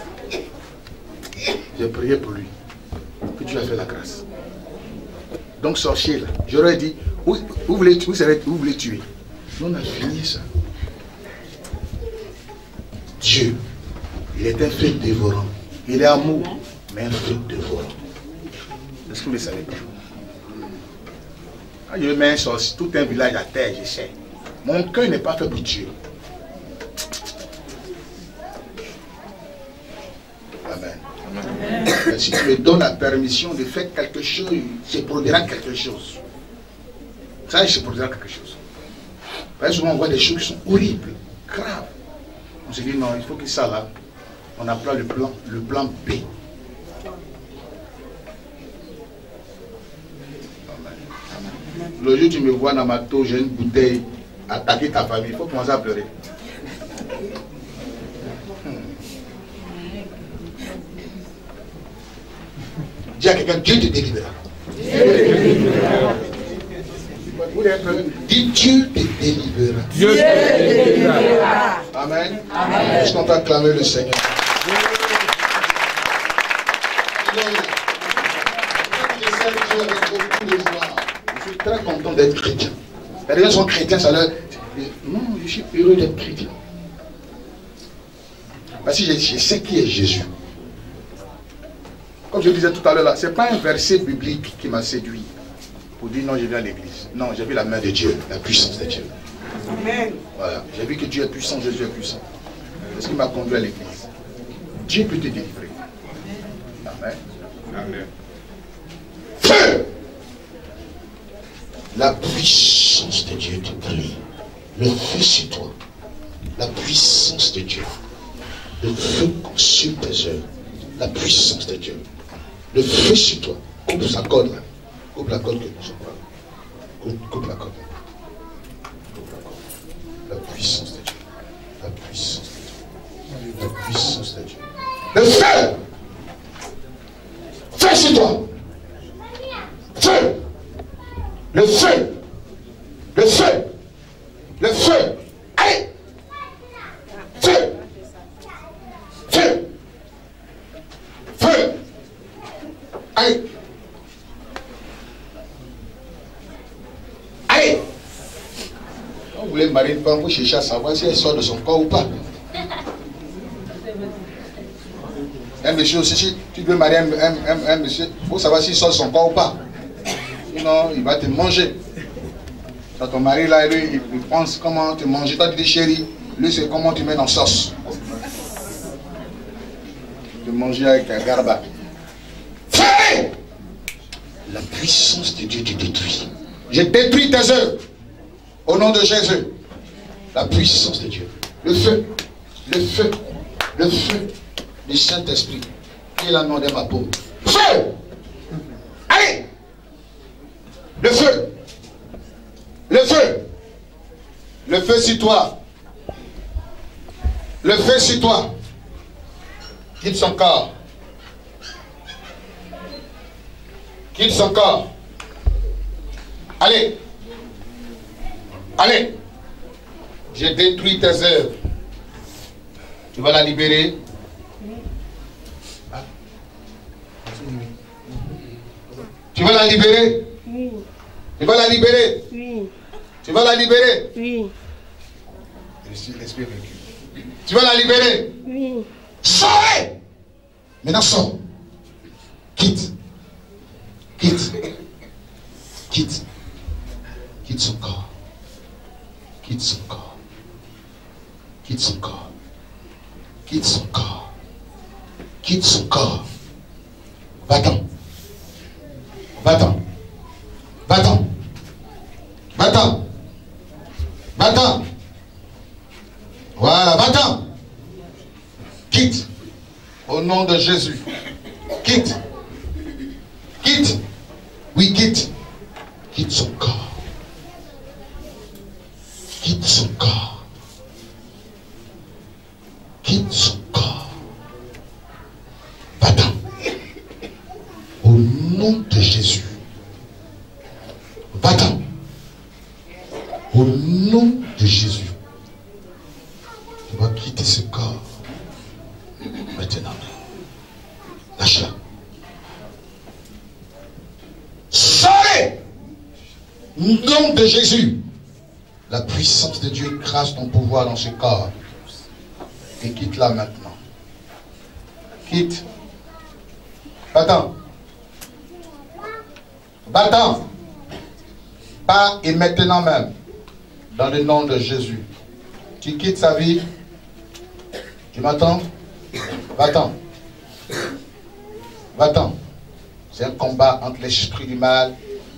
j'ai prié pour lui. Que Dieu a fait la grâce. Donc, sorcier, là, j'aurais dit, où, où, voulez, où, serez, où voulez tuer? Nous, on a fini ça. Dieu, il est un feu dévorant. Il est amour, mais un feu dévorant. Est-ce que vous ne le savez pas? Quand je mets un sorcier, tout un village à terre, je sais. Mon cœur n'est pas fait pour Dieu. Amen. Amen. Si tu me donnes la permission de faire quelque chose, je produira quelque chose. Ça, je produira quelque chose. Parce que souvent, on voit des choses qui sont horribles, graves. On se dit non, il faut que ça là, on appelle le plan, le plan B. Amen. Amen. Le jour où tu me vois dans ma tour, j'ai une bouteille, attaquer ta famille, il faut commencer à pleurer. Hmm. Dis à quelqu'un, Dieu te délivra. Dieu te délivra. Dis Dieu te délivrera. Dieu te délivrera. Amen. Amen. Est-ce qu'on peut acclamer le Seigneur? Je suis très content d'être chrétien. Les gens sont chrétiens, ça leur... Non, je suis heureux d'être chrétien. Parce que je, je sais qui est Jésus. Comme je disais tout à l'heure, là, ce n'est pas un verset biblique qui m'a séduit pour dire non, je viens à l'église. Non, j'ai vu la main de Dieu, la puissance de Dieu. Amen. Voilà, j'ai vu que Dieu est puissant, Jésus est puissant. C'est ce qui m'a conduit à l'église. Dieu peut te délivrer. Amen. Amen. Feu! La puissance de Dieu te brille. Le feu sur toi. La puissance de Dieu. Le feu consume tes œuvres. La puissance de Dieu. Le feu sur toi. Coupe sa corde là. Coupe la corde que nous sommes pas. Coupe, coupe la corde. Coupe la corde. La puissance de Dieu. La puissance de Dieu. La puissance de Dieu. Le feu! Feu sur toi! Feu! Le feu! Le feu! Le feu! Allez! Feu! Feu! Feu! Allez! Allez! Quand vous voulez marier une femme, vous cherchez à savoir si elle sort de son corps ou pas. Un monsieur aussi, si tu veux marier un, un, un, un monsieur, il faut savoir s'il sort de son corps ou pas. Sinon, il va te manger. Quand ton mari là, lui, il, il pense comment te manger. Toi, tu dis chérie, lui, c'est comment tu mets dans sauce. De manger avec un garba. Fais! La puissance de Dieu te détruit. Je détruis tes œuvres. Au nom de Jésus. La puissance de Dieu. Le feu. Le feu. Le feu. Le Saint-Esprit. Il a demandé ma peau. Feu! Allez! Le feu! Le feu! Le feu sur toi! Le feu sur toi! Quitte son corps! Quitte son corps! Allez! Allez! J'ai détruit tes œuvres. Tu vas la libérer? Tu vas la libérer? Oui. Tu vas la libérer? Oui. Tu vas la libérer? Oui. L'esprit vécu. Tu vas la libérer? Oui. Sortez! Maintenant sors. Quitte. Quitte. Quitte. Quitte son corps. Quitte son corps. Quitte son corps. Quitte son corps. Quitte son corps. Va-t'en. Va-t'en. Va-t'en. Va-t'en. Va-t'en. Voilà, va-t'en. Quitte. Au nom de Jésus. Quitte. Quitte. Oui, quitte. Quitte son corps. Quitte son corps. Quitte son corps. Va-t'en. Au nom de Jésus. Va-t'en. Au nom de Jésus. Tu vas quitter ce corps. Maintenant. Lâche-la. Sortez. Au nom de Jésus. La puissance de Dieu écrase ton pouvoir dans ce corps. Et quitte-la maintenant. Quitte. Va-t'en. Va-t'en. Pas et maintenant même. Dans le nom de Jésus. Tu quittes sa vie. Tu m'entends? Va-t'en. Va-t'en. C'est un combat entre l'esprit du mal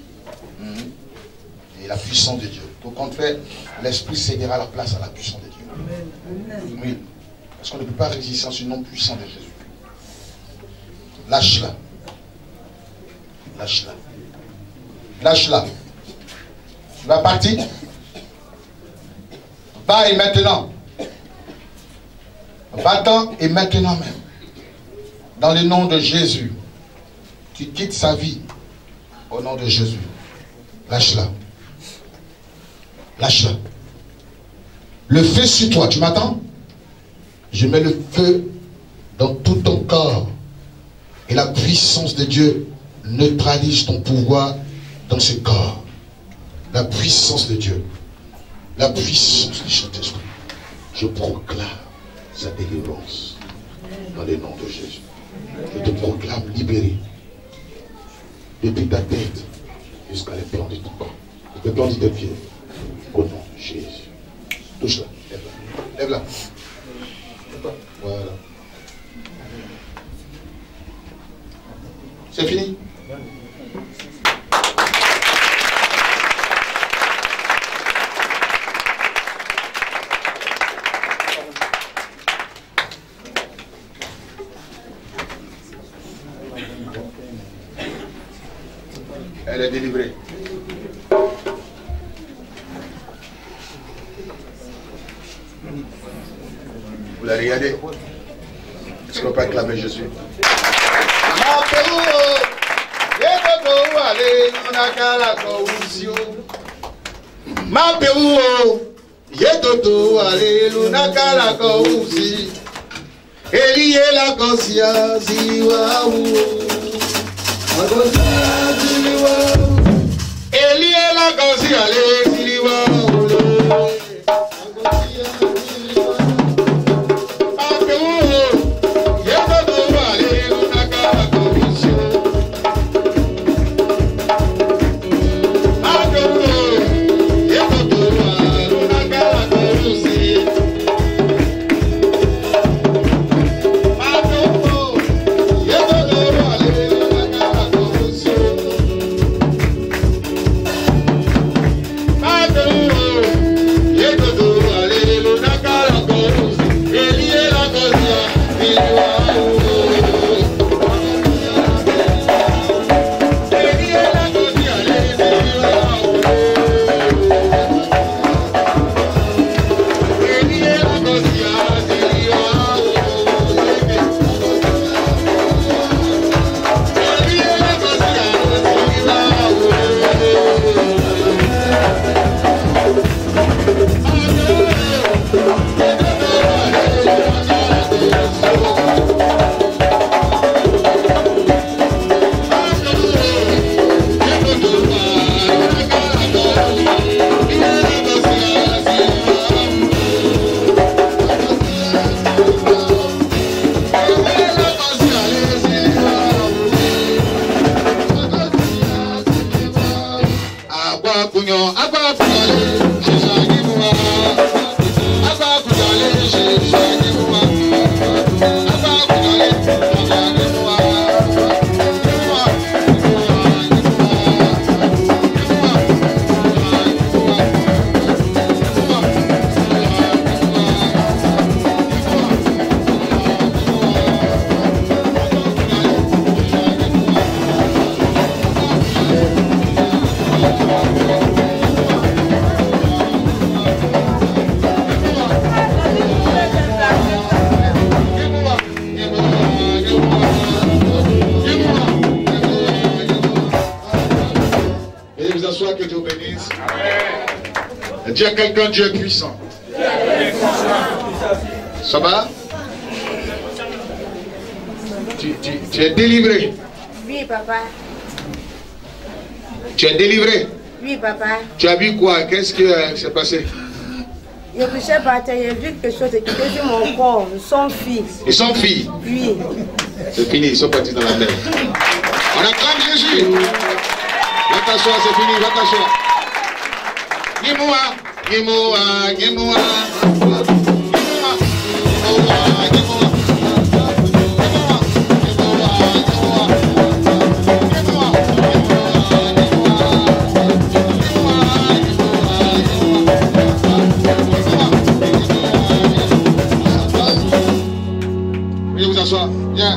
et la puissance de Dieu. Au contraire, l'esprit cédera la place à la puissance de Dieu. Oui. Parce qu'on ne peut pas résister à ce nom puissant de Jésus. Lâche-la. Lâche-la. Lâche-la. Tu vas partir. Va et maintenant. Va-t'en et maintenant même. Dans le nom de Jésus. Tu quittes sa vie. Au nom de Jésus. Lâche-la. Lâche-la. Le feu sur toi, tu m'entends? Je mets le feu dans tout ton corps. Et la puissance de Dieu neutralise ton pouvoir dans ce corps. La puissance de Dieu. La puissance du Saint-Esprit. Je proclame sa délivrance. Dans le nom de Jésus. Je te proclame libéré. Depuis ta tête jusqu'à les plans de ton corps. Les plans de tes pieds. Au nom de Jésus. Touche-la. Lève-la. Lève-la. Voilà. C'est fini? Elle est délivrée. Vous la regardez? Est-ce qu'on peut acclamer Jésus? Ma Pérou, Yedodo, Alléluia, Nakala Kousi, Elie la conscience, Elie la conscience, Yedodo Dis à quelqu'un, Dieu est puissant. Ça va? Tu, tu, tu es délivré. Oui, papa. Tu es délivré. Oui, papa. Tu as vu quoi? Qu'est-ce qui euh, s'est passé? Je ne sais pas, j'ai vu quelque chose qui était sur mon corps, son fils. Et son fils? Oui. C'est fini, ils sont partis dans la mer. On acclame Jésus. Va t'asseoir, c'est fini, va t'asseoir. Yimoa, Yimoa, Yimoa. Veuillez vous asseoir. Viens.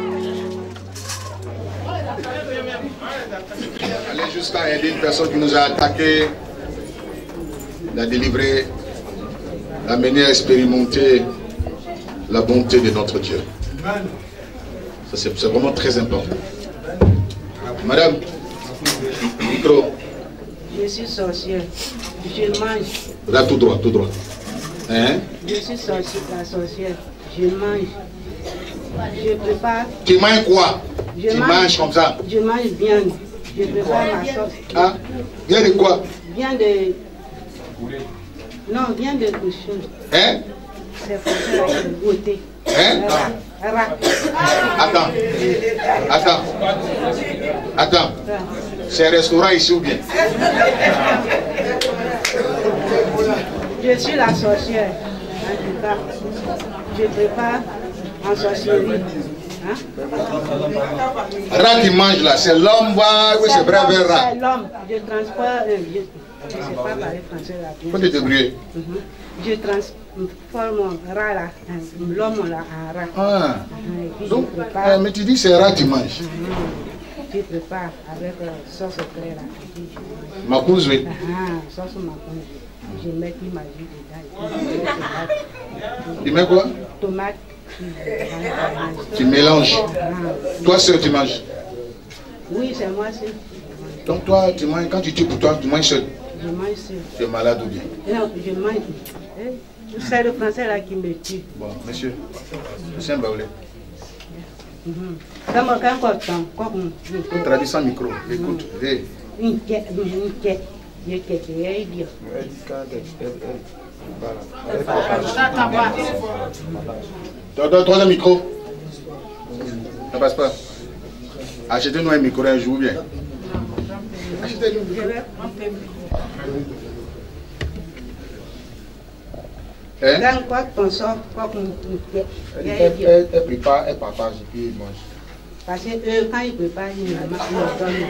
Allez jusqu'à aider une personne qui nous a attaqué, la délivrer, l'amener à expérimenter la bonté de notre Dieu. Ça, c'est vraiment très important. Madame, micro. Je suis sorcière. Je mange. Là, tout droit, tout droit. Hein? Je suis sorcière, la sorcière. Je mange. Je prépare. Tu manges quoi? Je Tu mange- manges comme ça? Je mange bien. Je prépare ma sauce. Hein? Viens de quoi? Bien de. Non, bien de cochon. Hein? C'est pour ça que je goûter. Hein? Rat. Rat. Attends. Attends. Attends. C'est un restaurant ici ou bien? Je suis la sorcière. En tout cas, je prépare en sorcellerie. Hein? Rat qui mange là, c'est l'homme, bah, oui, c'est brave l'homme, rat. c'est l'homme. Je transporte. euh, je ne sais pas parler français là. bien Faut te sûr. débrouiller. Mhm. Je transforme mon rat là, hein, l'homme là en rat. Ah. Ah, et puis Donc, je prépare. euh, mais tu dis c'est rat qui mange. Mhm. Je prépare avec euh, sauce claire là. Et puis je mange. Ma cousine, oui. Ah, sauce macron. Je mets une magie dedans. Et puis je mets tomate. Tu mets quoi? Tomate. Tu mélanges. Ah, Toi seul, tu manges. oui, c'est moi seul. Donc toi, tu manges, quand tu tues pour toi, tu manges seul. Je mange seul. Tu es malade ou bien? Non, je mange. Eh, c'est le français là qui me tue. Bon, monsieur, monsieur Mbaoulé, Mhm. Quand on quand on quand on on traduit sans micro. Écoute, viens. une quête, une quête, une quête, il y a une dire. Donne toi le micro. Ça passe pas. Achetez-nous un micro un jour, bien. Achetez-nous. Je vais un peu. Hein? Quand quoi qu'on sort, quoi qu'on quête, il y a une Elle, dire. elle, elle prépare, elle partage et puis elle mange. Parce que eux, quand ils préparent, ils me donnent.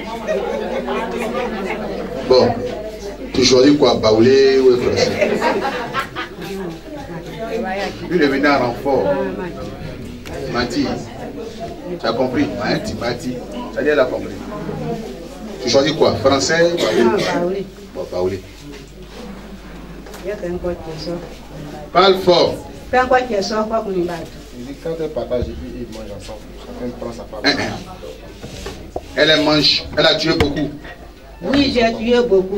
Bon, tu choisis quoi? Baoulé ou français? Lui, il est venu en renfort. Mati, tu as compris? Hein? Tu Mati, ça dit elle a compris. Tu choisis quoi? Français ou Non, baoulé? bah oui. Bon, baoulé. Il y a quand quoi qui sort. Parle fort. Quand quoi qui sort, quoi qu'on y bat. Il dit quand elle partage et puis ils mangent ensemble. Chacun prend sa part. Hein, hein. Elle elle mange, elle a tué beaucoup. Oui, j'ai tué beaucoup.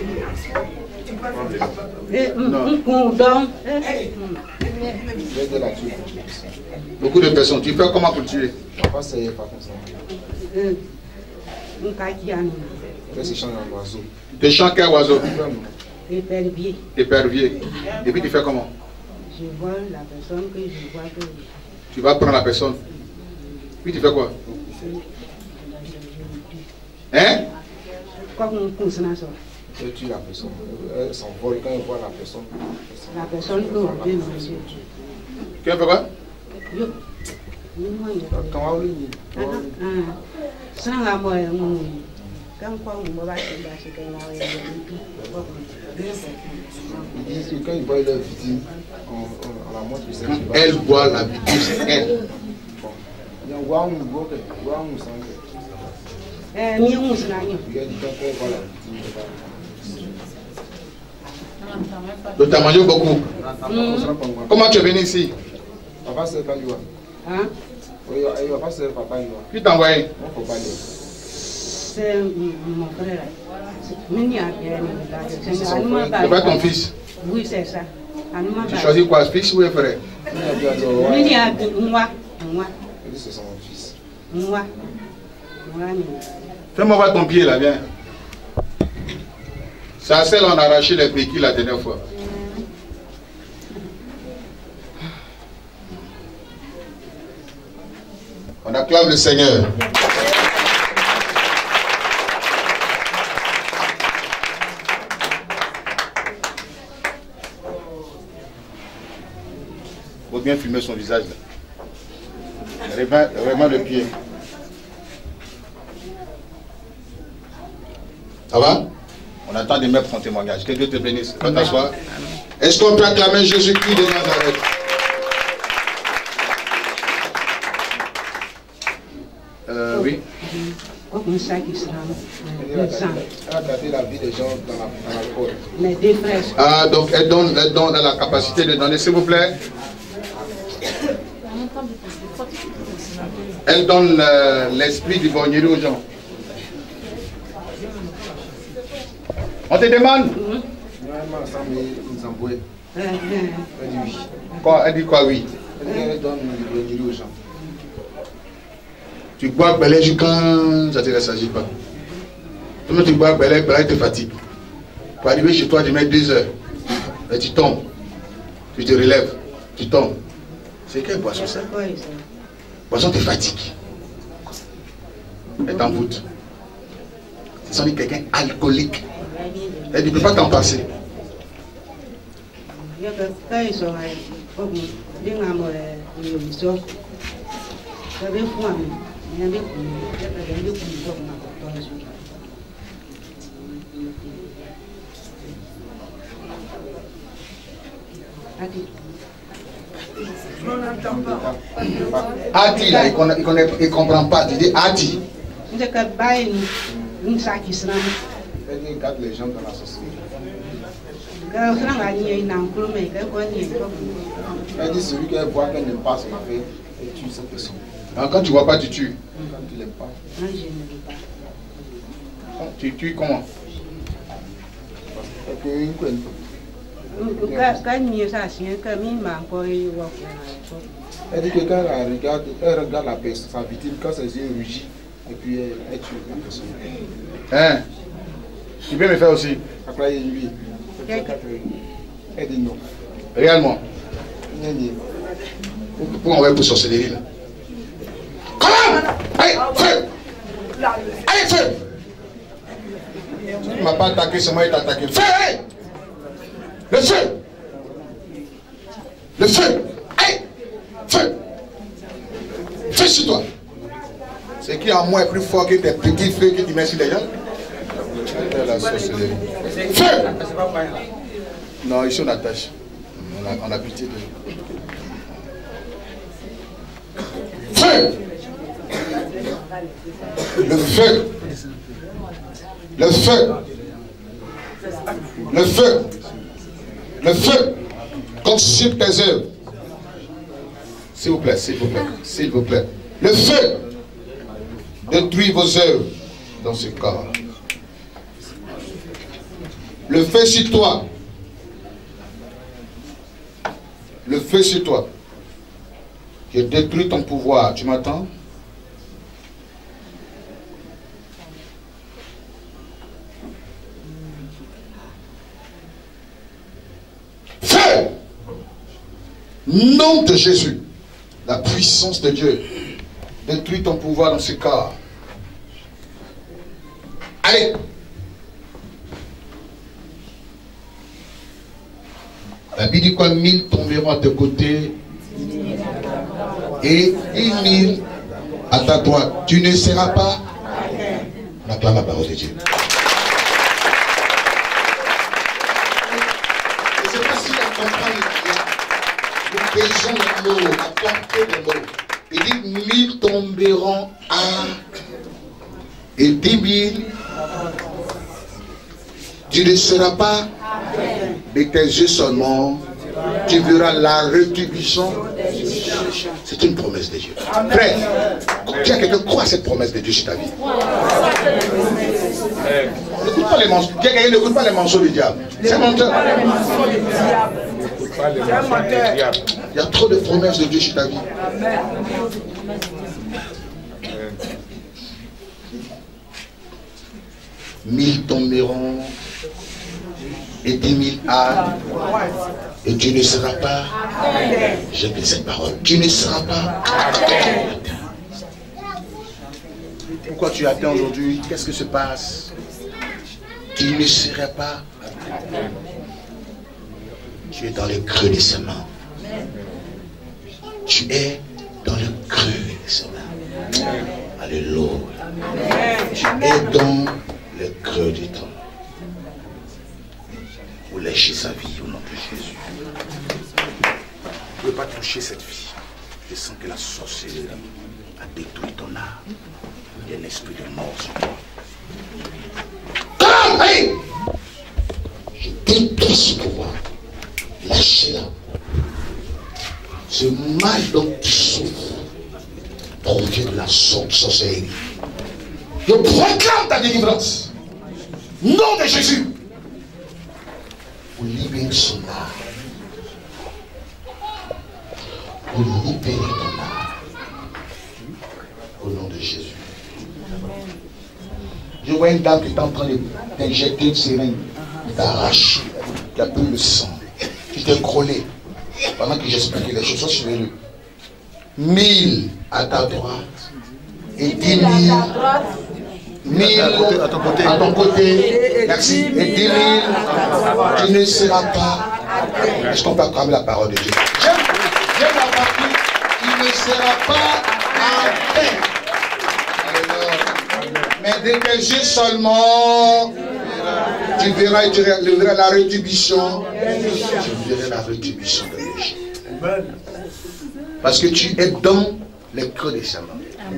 Et, hum, Non. hum, hum, donc, eh, hum. Je vais dire là-dessus. Beaucoup de personnes. Tu fais comment pour tuer? Parfois c'est pas comme ça. Euh, un kakian, Elle s'échange en oiseau. Tu chantes quel oiseau? épervier. Épervier. Et puis tu fais comment? Je vois la personne que je vois que Tu vas prendre la personne. Puis tu fais quoi? Hein? quoi qu'on pousse dans ça. Elle tue la personne. Elle s'envole quand elle voit la personne. La personne que vous devez manger. Tu fais quoi? Yo, nous mangeons. Quand on lui dit, Ah, ah. Sans la mort, on quand quoi on va se battre, quand on va il dit que quand ils voient leur victime, on, on, on la montre que c'est qui va. Elle boit la victime, c'est elle. Il y a un ouah, un ouah, un ouah, un sang. Eh, mi on se n'a rien. Il a dit quand elle voit la victime, elle va. Donc tu as mangé beaucoup. Comment tu es venu ici? Papa c'est pas lui. Hein? Oui, il va pas se papa lui. Qui t'a envoyé? On faut pas aller. C'est mon frère. C'est pas ton fils? Oui, c'est ça. Tu choisis quoi, fils ou frère? Moi. Moi. C'est son fils. Moi. Fais-moi voir ton pied là, viens. C'est à celle on a arraché les béquilles la dernière fois. On acclame le Seigneur. Il faut bien filmer son visage là. Vraiment, vraiment le pied. Ça va? On attend de mettre son témoignage. Que Dieu te bénisse. Va t'asseoir. Est-ce qu'on peut acclamer Jésus-Christ de Nazareth? Euh, oui. Elle a gardé la vie des gens dans l'alcool. Les deux frères. Ah, donc elle donne, elle donne elle a la capacité de donner, s'il vous plaît. Elle donne euh, l'esprit du bonheur aux gens. On te demande? Elle dit oui. Quoi? Elle dit quoi, oui? Elle donne le bonheur aux gens. Tu bois belège quand ça ne te s'agit pas. Toi, tu bois belège, belège te fatigue. Pour arriver chez toi, tu mets deux heures. Et tu tombes. Tu te relèves. Tu tombes. C'est quelle boisson ça? Boisson te fatigue. Elle t'envoûte. Ce sont quelqu'un alcoolique. Elle ne peut pas t'en passer. Ati là, il ne connaît, il comprend pas. Tu dis Ati. Elle dit garde les gens dans la société. Elle dit celui qu'elle voit qu'elle n'aime pas son affaire, elle tue cette personne. Alors, quand tu ne vois pas, tu tues. Quand tu l'aimes pas. Tu tues comment? Elle dit que quand elle regarde, elle regarde la personne, sa victime, quand ses yeux rougissent, et puis elle, elle tue la personne. Hein? Tu peux me faire aussi? Après, il lui. Elle dit non. Réellement? Pourquoi on va pour sorcellerie là? Comment? Allez, feu! Allez, feu! Tu ne m'as pas attaqué, c'est moi qui t'ai attaqué. Feu! Allez! Le feu! Le feu! Allez! Feu! Feu sur toi! C'est qui en moi est plus fort que tes petits feux que tu mets sur les gens? La sorcellerie. Feu! Non, ici on attache. On a, on a pitié de feu! Le feu! Le feu! Le feu! Le feu! Consume tes œuvres. S'il vous plaît, s'il vous plaît, s'il vous plaît. Le feu! Détruit vos œuvres dans ce corps. Le feu sur toi. Le feu sur toi. Je détruis ton pouvoir. Tu m'entends? Feu! Nom de Jésus. La puissance de Dieu. Détruis ton pouvoir dans ce corps. Allez! La Bible dit quoi? Mille tomberont à tes côtés et dix mille à ta droite. Tu ne seras pas. On acclame la parole de Dieu. Je ne sais pas si la comprendre le besoin de l'eau, la portée de l'eau. Il dit mille tomberont à et dix mille. Tu ne seras pas. De tes yeux seulement, tu verras la rétribution. C'est une promesse de Dieu. Frère, tu as quelqu'un croit à cette promesse de Dieu sur ta vie. N'écoute pas les mensonges. Quelqu'un n'écoute pas les mensonges du diable. C'est un menteur. Il y a trop de promesses de Dieu sur ta vie. Mille tomberont et dix mille âmes et tu ne seras pas. J'aime bien cette parole. Tu ne seras pas. Pourquoi tu attends aujourd'hui? Qu'est-ce que se passe? Tu ne seras pas. Tu es dans le creux des sements. Tu es dans le creux des sements. Alléluia. Tu es dans le creux du temps. Vous lâchez sa vie au nom de Jésus. Vous ne pouvez pas toucher cette vie. Je sens que la sorcellerie a détruit ton âme. Il y a un esprit de mort sur toi. Come, hey! Je détruis ce pouvoir. Lâchez-la. Ce mal dont tu souffres provient de la sorcellerie. Je proclame ta délivrance. Nom de Jésus. Pour libérer son âme. Pour libérer ton âme. Au nom de Jésus. Je vois une dame qui est en train d'injecter une seringue, d'arracher, qui a peu le sang, qui t'est écrôlé. Pendant que j'expliquais les choses, sur le mille à ta droite et dix mille. Mille à ton côté, à ton côté. Merci. Et dix mille, tu ne seras pas. Est-ce qu'on peut acclamer la parole de Dieu? J'aime la partie, tu ne seras pas à terre. Mais dès tes yeux seulement, tu verras, tu verras la rétribution. Tu verras la rétribution de Dieu. Parce que tu es dans les creux des sements.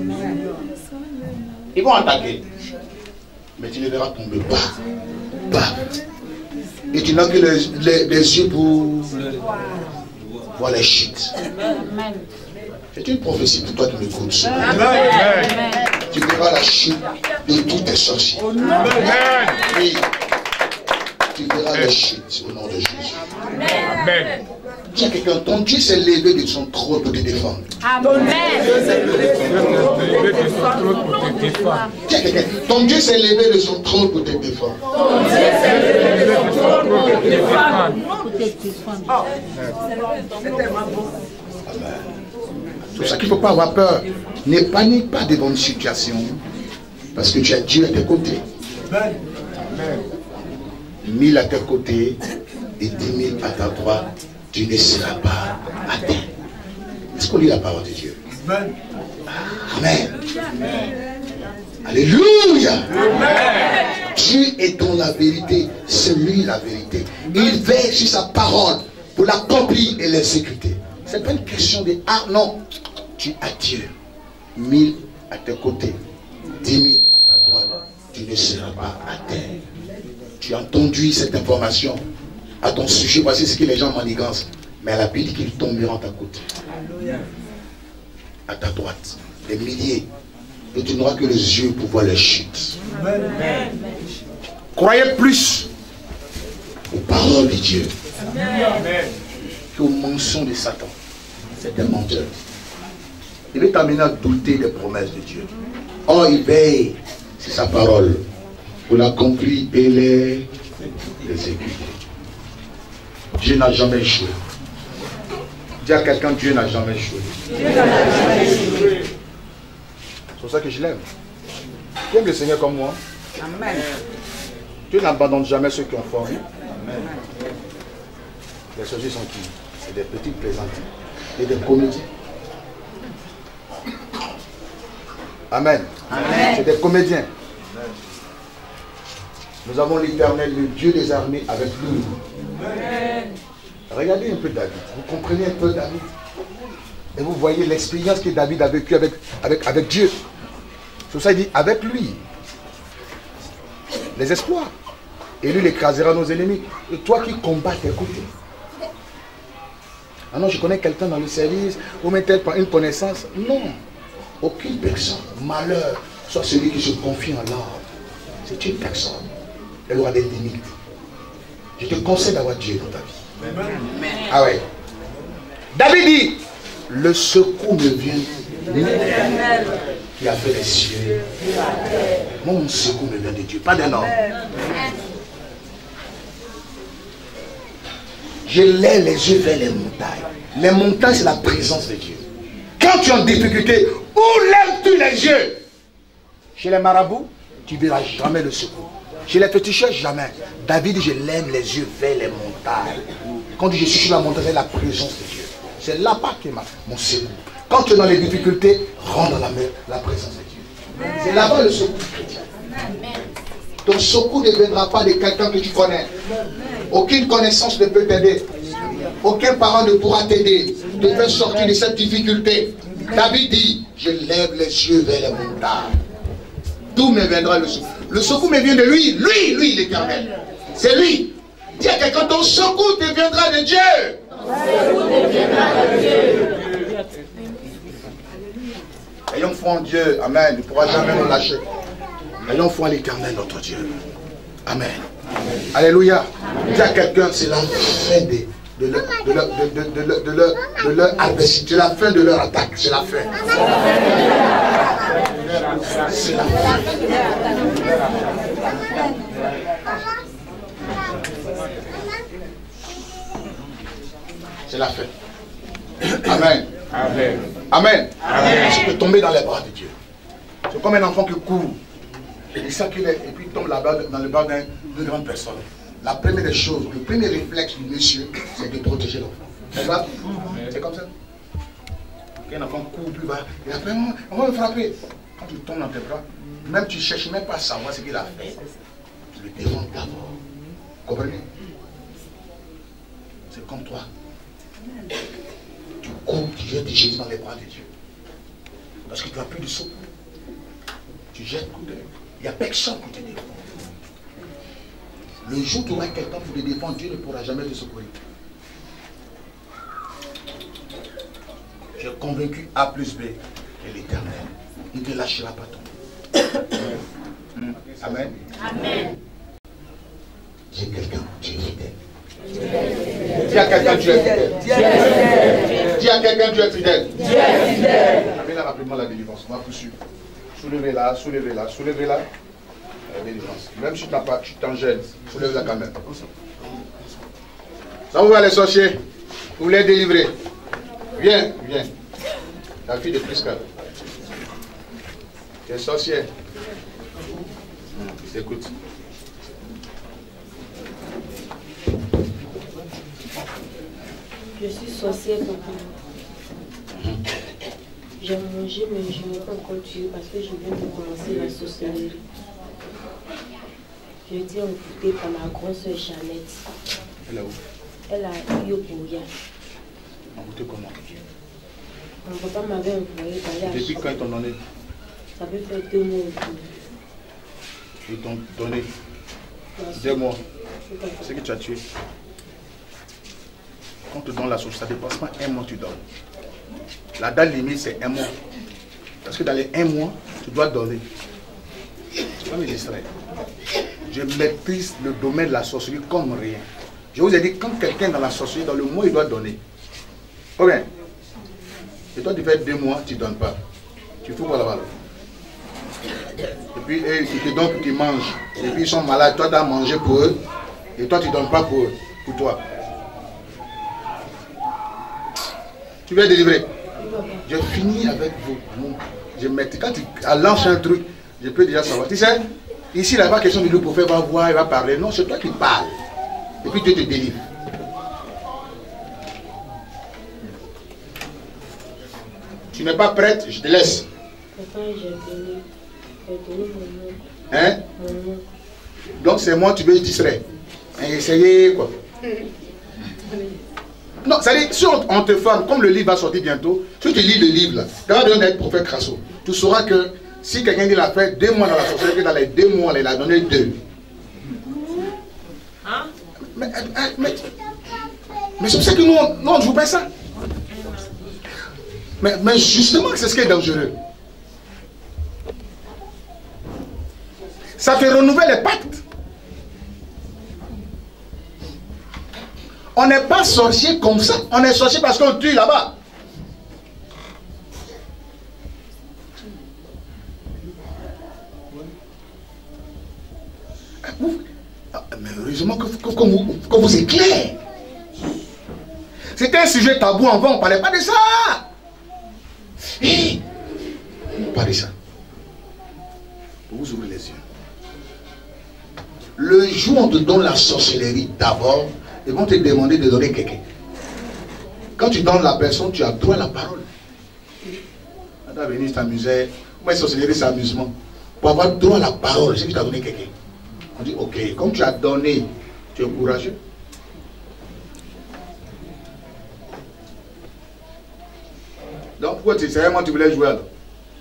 Ils vont attaquer. Mais tu ne verras tomber pas. Pas. Et tu n'as que les, les, les yeux pour voir les chutes. C'est une prophétie pour toi qui m'écoutes. Tu verras la chute de tous tes sorciers. Oui. Tu verras la chute au nom de Jésus. Amen. Tiens, quelqu'un, ton Dieu s'est levé de son trône pour te défendre. Amen. Tiens, quelqu'un, ton Dieu s'est levé de son trône pour te défendre. Ton Dieu s'est levé de son trône pour te défendre. Amen. C'est pour ça qu'il ne faut pas avoir peur. Ne panique pas devant une situation. Parce que tu as Dieu à tes côtés. Amen. Mille à tes côtés et dix mille à ta droite. Tu ne seras pas atteint. Est-ce qu'on lit la parole de Dieu? Amen. Amen. Alléluia. Amen. Dieu est dans la vérité. C'est lui la vérité. Il veille sur sa parole pour l'accomplir et l'exécuter. Ce n'est pas une question de ah non. Tu as Dieu. Mille à tes côtés. Dix mille à ta droite. Tu ne seras pas atteint. Tu as entendu cette information à ton sujet. Voici ce que les gens manigancent. Mais elle a dit qu'ils tomberont à ta côté. À ta droite. Des milliers. Et tu n'auras que les yeux pour voir les chutes. Amen. Croyez plus aux paroles de Dieu qu'aux mensonges de Satan. C'est un menteur. Il veut t'amener à douter des promesses de Dieu. Or, il veille sur sa parole pour l'accomplir et les exécuter. Dieu n'a jamais échoué. Dis à quelqu'un, Dieu n'a jamais échoué. C'est pour ça que je l'aime. Tu aimes le Seigneur comme moi? Amen. Dieu n'abandonne jamais ceux qui ont foi. Amen. Les sorciers sont qui? C'est des petites plaisanteries et des comédiens. Amen. Amen. C'est des comédiens. Amen. Nous avons l'Éternel, le Dieu des armées, avec nous. Amen. Regardez un peu David. Vous comprenez un peu David. Et vous voyez l'expérience que David a vécue avec, avec, avec Dieu. C'est pour ça qu'il dit, avec lui, les exploits. Et lui, il écrasera nos ennemis. Et toi qui combats tes côtés. Ah non, je connais quelqu'un dans le service, ou même peut-être par une connaissance. Non. Aucune personne. Malheur, soit celui qui se confie en l'homme. C'est une personne. Elle aura des limites. Je te conseille d'avoir Dieu dans ta vie. Amen. Ah ouais. David dit, le secours me vient de Dieu qui a fait les cieux. Mon secours me vient de Dieu, pas d'un homme. Je lève les yeux vers les montagnes. Les montagnes, c'est la présence de Dieu. Quand tu es en difficulté, où lèves-tu les yeux? Chez les marabouts, tu ne verras jamais le secours. Chez les féticheurs, jamais. David dit, je lève les yeux vers les montagnes. Quand je suis sur la montagne, c'est la présence de Dieu. C'est là-bas qui est mon secours. Quand tu es dans les difficultés, rentre dans la, la présence de Dieu. C'est là-bas le secours chrétien. Ton secours ne viendra pas de quelqu'un que tu connais. Aucune connaissance ne peut t'aider. Aucun parent ne pourra t'aider, te faire sortir de cette difficulté. David dit, je lève les yeux vers les montagnes. D'où me viendra le secours? Le secours me vient de lui, lui, lui l'Éternel. C'est lui. Dis à quelqu'un, ton secours te viendra de Dieu. Ton secours te viendra de Dieu. Ayons foi en Dieu, amen. Il ne pourra jamais nous lâcher. Ayons foi en l'Éternel, notre Dieu. Amen. Amen. Alléluia. Dis à quelqu'un, c'est la fin de, de, leur, de, leur, de, de, de, leur, de, leur, de leur adversité. C'est la fin de leur attaque. C'est la fin. C'est la fin. C'est la fin. Amen. Amen. Amen. Amen. Tu peux tomber dans les bras de Dieu. C'est comme un enfant qui court. Et ça qu'il est, et puis il tombe là-bas dans le bras d'une grande personne. La première des choses, le premier réflexe du monsieur, c'est de protéger l'enfant. C'est ça? C'est comme ça. Quand un enfant court plus bas, il a vraiment, on va le frapper. Quand tu tombes dans tes bras, même tu ne cherches même pas à savoir ce qu'il a fait. Tu le défends d'abord. Comprenez? C'est comme toi. Tu cours, tu jettes tes Jésus dans les bras de Dieu. Parce que tu n'as plus de secours. Tu jettes coup d'œil. Il n'y a personne qui te défend. Le jour où tu auras quelqu'un pour te défendre, Dieu ne pourra jamais te secourir. J'ai convaincu A plus B et l'Éternel. Il ne te lâchera pas ton. Amen. Amen. J'ai quelqu'un, tu es fidèle. Dis à quelqu'un, tu es fidèle. Dis à quelqu'un, tu es fidèle. Amène rapidement la délivrance. On va poursuivre. Soulevez-la, soulevez-la, soulevez-la. La délivrance. Même si tu t'en gênes, soulève-la quand même. Ça vous va les sorciers? Vous voulez délivrer? Viens, viens. La fille de Prisca. Tu es sorcier. Écoute. Je suis sorcière comme j'ai mangé, mais je n'ai pas encore tué parce que je viens de commencer la sorcellerie. Je été envoûtée par ma grosse soeur Jeannette. Elle est où? Elle a eu au Kouya. Envoûtée comment? Mon papa m'avait envoyé d'aller à... Depuis quand ils t'ont donné? Ça peut faire deux mois au tout. Ils t'ont donné deux mois. C'est que tu as tué. Quand on te donne la sauce, ça ne dépasse pas un mois, tu donnes. La date limite, c'est un mois. Parce que dans les un mois, tu dois donner. Tu vas me distraire. Je maîtrise le domaine de la sorcellerie comme rien. Je vous ai dit, quand quelqu'un dans la sorcellerie, dans le mois, il doit donner. Pas bien. Et toi, tu fais deux mois, tu ne donnes pas. Tu fous pas là-bas. Et puis, eux, ils te donnent, tu manges. Et puis, ils sont malades. Toi, tu dois manger pour eux. Et toi, tu ne donnes pas pour eux. Pour toi. Tu vas délivrer. Je finis avec vous. Je mets, quand tu lances un truc, je peux déjà savoir. Tu sais, ici, là-bas, question du prophète va voir, il va parler. Non, c'est toi qui parles. Et puis Dieu te délivre. Tu n'es pas prête, je te laisse. Papa, j'ai donné. J'ai donné mon nom. Hein? Mon nom. Donc c'est moi, tu veux distrait. Essayez quoi. Non, c'est-à-dire, si on, on te forme, comme le livre va sortir bientôt, si tu lis le livre là, tu vas devenir prophète Crasso. Tu sauras que si quelqu'un dit l'a fait deux mois dans la sorcellerie, dans les deux mois, il a donné deux. Hein? Mais, mais, mais c'est pour ça que nous, on, nous, on ne joue pas ça. Mais, mais justement, c'est ce qui est dangereux. Ça fait renouveler les pactes. On n'est pas sorcier comme ça. On est sorcier parce qu'on tue là-bas. Mais heureusement que, que, que, vous, que vous êtes clair. C'était un sujet tabou avant, on ne parlait pas de ça. Hey, pas de ça. Vous ouvrez les yeux. Le jour où on te donne la sorcellerie, d'abord, ils vont te demander de donner quelqu'un. Quand tu donnes la personne, tu as droit à la parole. Quand tu vas venir t'amuser, moi, sorcellerie, c'est amusement. Pour avoir droit à la parole, c'est que tu as donné quelqu'un. On dit, ok, comme tu as donné, tu es courageux. Donc, pourquoi tu sais vraiment tu voulais jouer alors?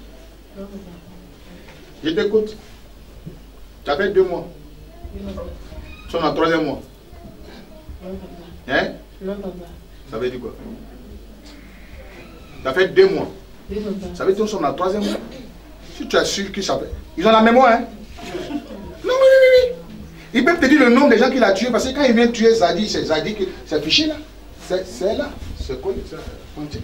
Je t'écoute. Tu as fait deux mois. Tu es dans le troisième mois. Hein? Non, papa. Ça veut dire quoi? Tu as fait deux mois. Oui, papa. Ça veut dire que nous sommes dans le troisième mois. Si tu as su qui ça fait. Ils ont la mémoire, hein? Non, oui, oui, oui. Ils peuvent te dire le nom des gens qu'il a tués parce que quand il vient tuer Zadi, c'est Zadi, c'est fiché là. C'est là. C'est quoi? C'est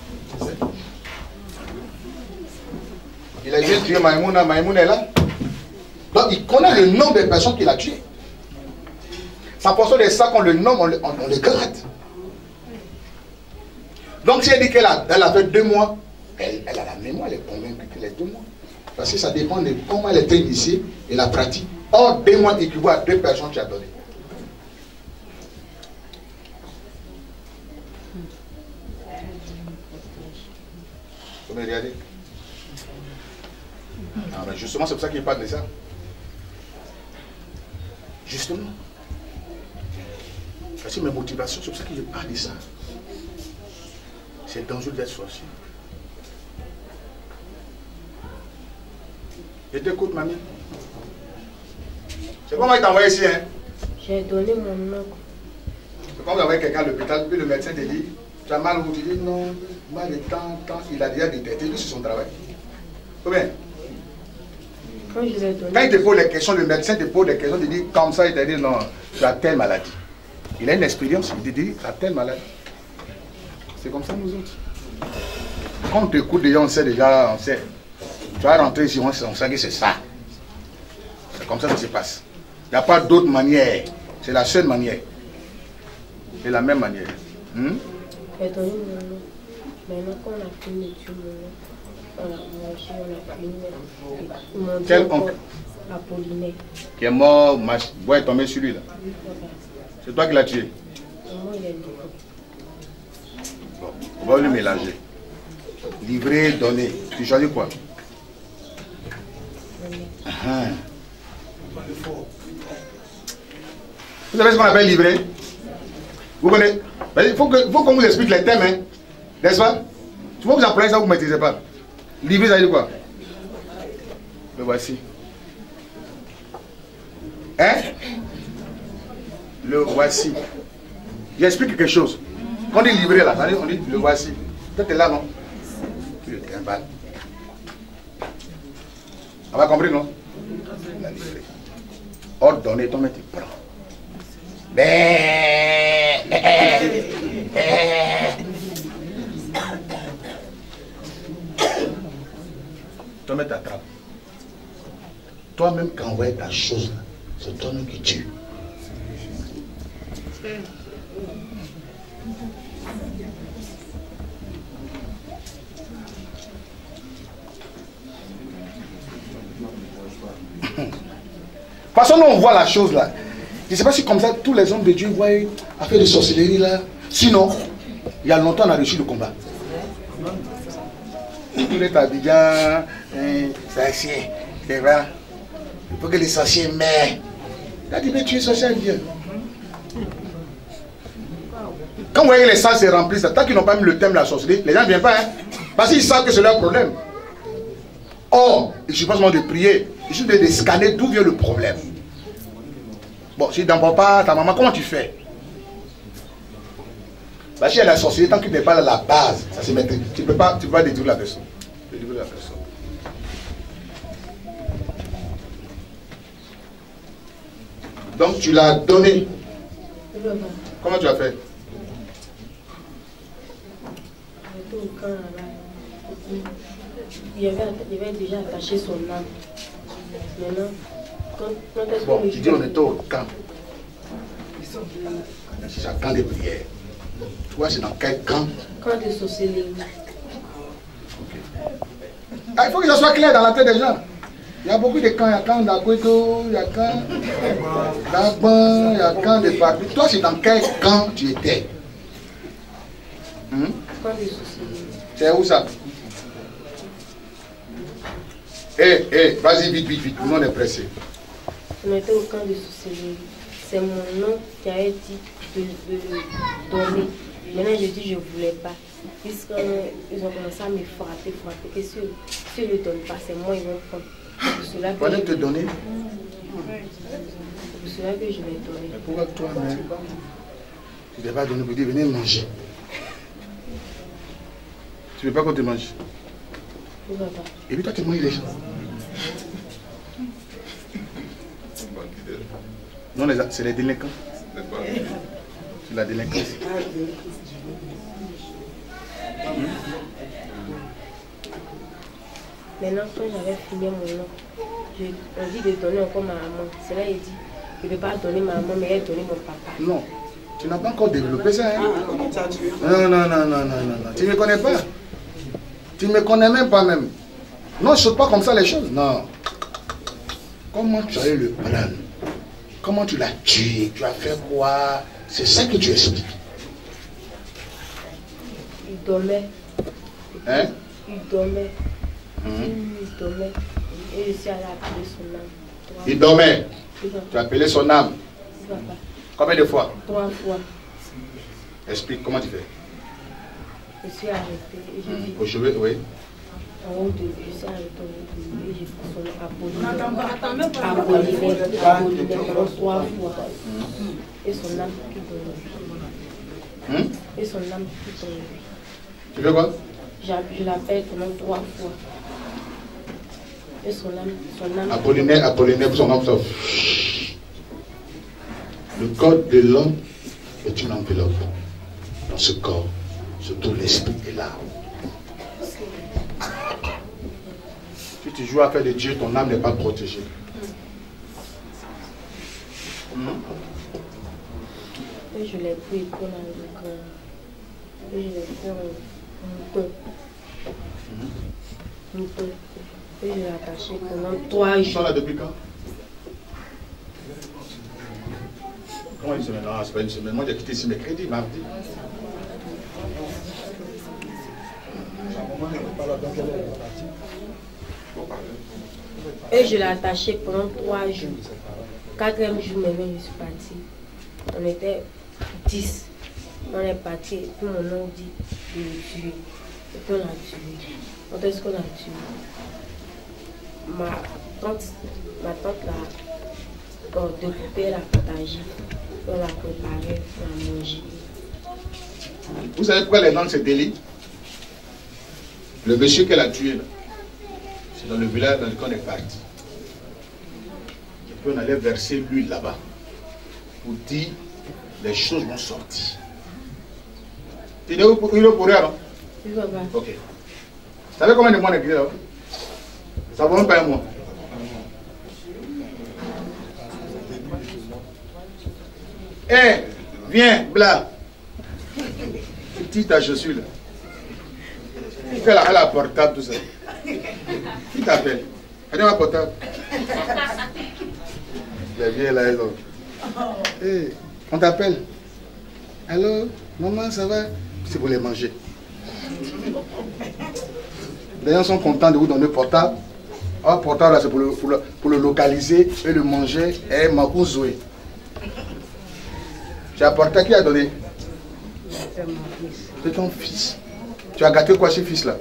il a bien tué Maïmouna, Maïmouna est là. Donc il connaît le nom des personnes qu'il a tuées. Ça pense de ça qu'on le nomme, on le, on, on le gratte. Donc si elle dit qu'elle a, elle a fait deux mois, elle, elle a la mémoire, elle est convaincue qu'elle est deux mois. Parce que ça dépend de comment elle était initiée et la pratique. Or, deux mois équivaut à deux personnes que tu as donné. Vous me regardez? Ah, mais justement, c'est pour ça qu'il parle de ça. Justement. Parce que mes motivations, c'est pour ça qu'il parle de ça. C'est dangereux d'être sorcier. Je t'écoute, mamie. C'est comment il t'a envoyé ici, hein? J'ai donné mon nom. C'est comme envoyé quelqu'un à l'hôpital, puis le médecin te dit, tu as mal, ou tu dis non, mal de temps, temps, il a déjà détecté, lui, c'est son travail. Ou bien? Quand je l'ai donné. Quand il te pose les questions, le médecin te pose des questions, il te dit comme ça, il te dit non, tu as telle maladie. Il a une expérience, il te dit, tu as telle maladie. C'est comme ça nous autres. Quand on t'écoute déjà, on sait déjà, on sait. Tu vas rentrer ici, on sait que c'est ça. C'est comme ça que ça se passe. Il n'y a pas d'autre manière. C'est la seule manière. C'est la même manière. Hmm? J'ai donné mon nom. Maintenant, quand on a fini de tuer mon nom, on a mangé, on a fini. Ils m'ont dit Quel encore oncle? Apollinaire. Qui est mort, ma bois est tombé sur lui là. C'est toi qui l'as tué. Moi, il est livré. Bon, on va le mélanger. Livré, donné. Tu choisis quoi? Ah. Vous savez ce qu'on appelle livrer? Vous connaissez? Il faut qu'on qu vous explique les thèmes, hein? N'est-ce pas? Il faut que vous appreniez ça, vous ne maîtrisez pas. Livrer, ça veut dire quoi? Le voici. Hein? Le voici. J'explique quelque chose. Quand on dit livrer là, on dit le voici. Toi, tu es là, non? Tu le trimbales. On va compris, non? La livrée. Ordonné, ton maître prend. Ton maître t'attrape. Toi-même, quand on voit ta chose là, c'est toi-même qui tue. Façon dont on voit la chose là, je ne sais pas si comme ça tous les hommes de Dieu voient à faire de sorcellerie là. Sinon, il y a longtemps on a réussi le combat. Tous les Abidjan, sorciers, c'est vrai. Il faut que les sorciers meurent. Il a dit, mais tu es sorcier avec Dieu. Quand vous voyez les salles se remplissent, tant qu'ils n'ont pas mis le thème de la sorcellerie, les gens ne viennent pas. Hein, parce qu'ils savent que c'est leur problème. Or, il ne suffit pas seulement de prier, il suffit de scanner d'où vient le problème. Bon, si dans papa, ta maman, comment tu fais? Parce qu'il y a la sorcellerie, tant que tu n'es pas à la base, ça se maîtrise. Tu ne peux pas, tu peux pas détruire la personne. Tu peux détruire la personne. Donc tu l'as donné. Comment tu as fait? Il avait, il avait déjà attaché son âme. Maintenant, quand, quand est-ce Bon, que tu dis on était au camp. C'est un camp de prière. Tu vois, c'est dans quel camp? Camp de sorcellerie. Ah, il faut que ça soit clair dans la tête des gens. Il y a beaucoup de camps. Il y a camp d'Akweko, il y a camp d'Agban, il y a camp de partout. Toi, c'est dans quel camp tu étais? Hmm? Camp de sorcellerie. C'est où ça? Eh, hey, eh, hey, vas-y, vite, vite, vite. Tout le monde est pressé. On était au camp de sorcellerie. C'est mon nom qui avait dit de, de le donner. Maintenant, je dis je ne voulais pas. Puisqu'ils ont commencé à me frapper, frapper. Et si, si je ne le donne pas, c'est moi, ils vont prendre. C'est cela que Fallait je... te donner. C'est cela que je l'ai donné. Mais pourquoi toi-même, tu ne t'es pas donné pour dire venez manger? Tu ne veux pas qu'on te mange? Pourquoi pas? Et puis toi, tu manges les gens. Non, c'est les délinquants. C'est la délinquance. Hmm? Maintenant, quand j'avais fini mon nom, je, on dit de donner encore ma maman. C'est là il dit, je ne vais pas donner ma maman, mais elle donner mon papa. Non, tu n'as pas encore développé ça. Hein? Non, non, non, non, non, non. Tu ne me connais pas. Tu ne me connais même pas même. Non, je ne saute pas comme ça les choses. Non. Comment tu as eu le plan? Comment tu l'as tué? Tu as fait quoi? C'est ça que tu expliques. Il dormait. Hein? Il dormait. Mmh. Il dormait. Et je suis allée appeler son âme. Il dormait. Oui, Tu as appelé son âme. papa. Combien de fois? Trois fois. Explique comment tu fais. Je suis arrêtée. Et j'ai dit, Mmh. Au chevet, oui. en haut de je suis arrêtée en haut de lui. Et j'ai pris son Apollinaire. Apollinaire. Apollinaire pendant trois fois. Et son âme qui donne. Mmh. Et son âme qui donne. Tu fais quoi? Je l'appelle pendant trois fois. Et son âme, son âme. Apollinaire, Apollinaire, pour son âme sauf. Le corps de l'homme est une enveloppe. Dans ce corps, surtout l'esprit est là. Si tu joues à faire de Dieu, ton âme n'est pas protégée. Hmm? Et je l'ai pris pour la le Et je l'ai pris en mouton. Mouton. Et je l'ai attaché pendant trois Ils sont jours. là depuis quand? Comment une semaine? Non, c'est pas une semaine. Moi, j'ai quitté ici mercredi, mardi. Et je l'ai attaché pendant trois jours. Quatrième jour, maintenant, je suis partie. On était dix. On est parti. Et puis mon nom dit de le tuer. Et puis on l'a tué. Quand est-ce qu'on l'a tué? Ma tante, ma tante l'a oh, découpé, elle a partagé. On l'a préparé, on l'a mangé. Vous savez pourquoi les noms se délient? Le monsieur qu'elle a tué, c'est dans le village dans lequel on est parti. Et puis on allait verser l'huile là-bas. Pour dire, les choses vont sortir. Tu es où pour rien, non? Oui, papa. Ok. Vous savez combien de mois on est quitté là? Ça va même pas un mois. Hé, hey, viens, Bla. Petite ta chaussure là. Elle a, elle a portable, tout ça. Qui t'appelle? Elle a un portable. Les vieilles là, elles ont. Hey, on t'appelle. Allô, maman, ça va? C'est pour les manger. Les gens sont contents de vous donner le portable. Un portable, c'est pour le, pour, le, pour le localiser et le manger. Et ma Zoué. J'ai un portable qui a donné? C'est ton fils. Tu as gâté quoi, ce fils-là?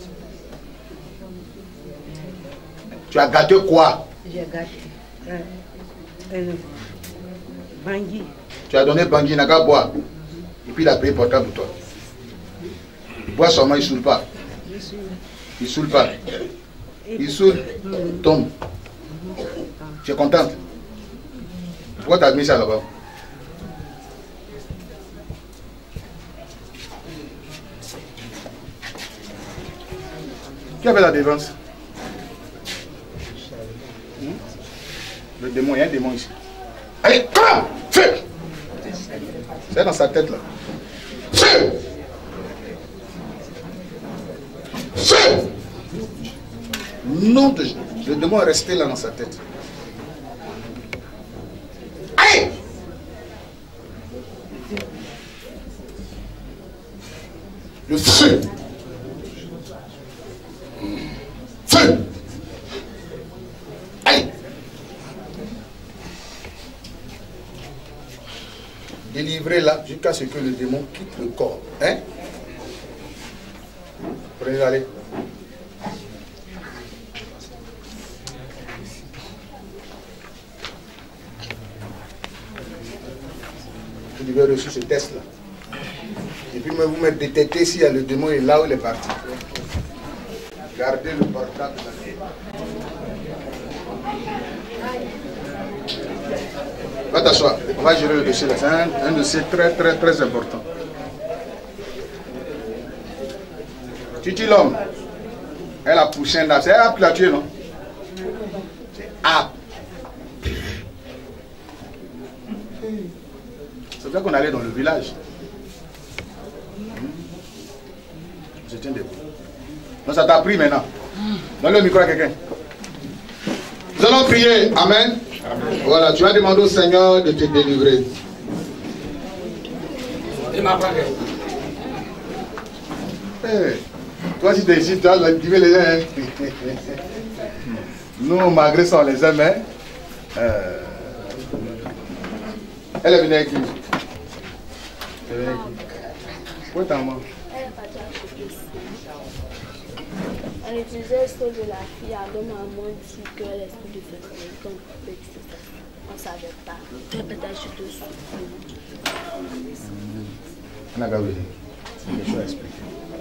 Tu as gâté quoi? J'ai gâté. Euh, euh, Bangui. Tu as donné Bangui, n'a qu'à boire. Et puis il a payé portable pour toi. Il boit seulement, il ne saoule pas. Il ne saoule pas. Il saoule, tombe. Tu es contente? Pourquoi tu as mis ça là-bas? Qui avait la défense? Hmm? Le démon, il y a un démon ici. Allez, comment? Fais! C'est dans sa tête là. Fais! Fais! Non, de... le démon est resté là dans sa tête. Allez! Le feu! Feu! Allez! Délivrez là jusqu'à ce que le démon quitte le corps. Hein? Prenez, allez. Vous devez reçu ce test là. Et puis vous me détectez si le démon est là où il est parti. Gardez le portable là. Va t'asseoir. On va gérer le dossier là. C'est un, un dossier très très très important. Titi l'homme. Elle a poussé un arbre. C'est un arbre qui l'a tué, non? C'est arbre. C'est vrai qu'on allait dans le village. Je tiens debout. Donc ça t'a pris maintenant. Donne le micro à quelqu'un. Nous allons prier. Amen. Amen. Voilà, tu vas demander au Seigneur de te délivrer. Hey, toi si tu es ici, tu vas activer les uns. Nous, malgré ça, on les aime. Hein? Euh... Elle est venue avec qui? Elle est venue avec qui? Où est ta maman? On utilisait le sol de la fille, alors maman dit que l'esprit de fécondité, donc on ne savait pas. Peut-être je suis dessous. On a gagné. C'est quelque chose à expliquer.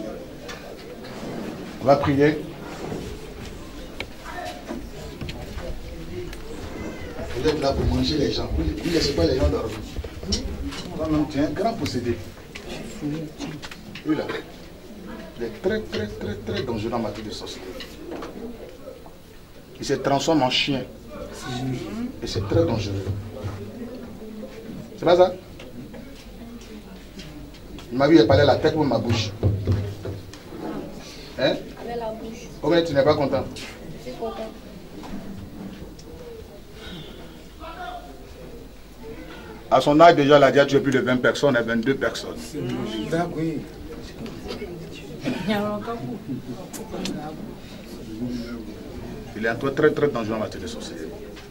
On va prier. Vous êtes là pour manger les gens. Vous ne laissez pas les gens dormir. Toi-même, tu es un grand possédé. Oui, là. Il est très, très, très, très dangereux en matière de sorcellerie. Il se transforme en chien. Et c'est très dangereux. C'est pas ça? Il m'a vu, il parlait la tête ou ma bouche. Hein? Avec la bouche. Pourquoi tu n'es pas content? Je suis content. À son âge, déjà, il a déjà tué plus de vingt personnes et vingt-deux personnes. D'accord. Il est un toi très très dangereux en matière de sorcellerie.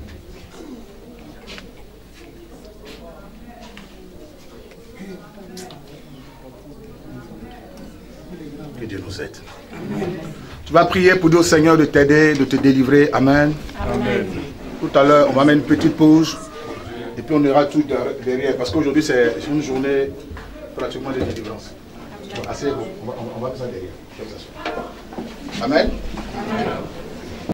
Que Dieu nous aide. Tu vas prier pour dire au Seigneur de t'aider, de te délivrer. Amen. Amen. Tout à l'heure, on va mettre une petite pause. Et puis on ira tout derrière. Parce qu'aujourd'hui, c'est une journée pratiquement de délivrance. Assez bon. On va, on va faire ça derrière. Amen. Amen.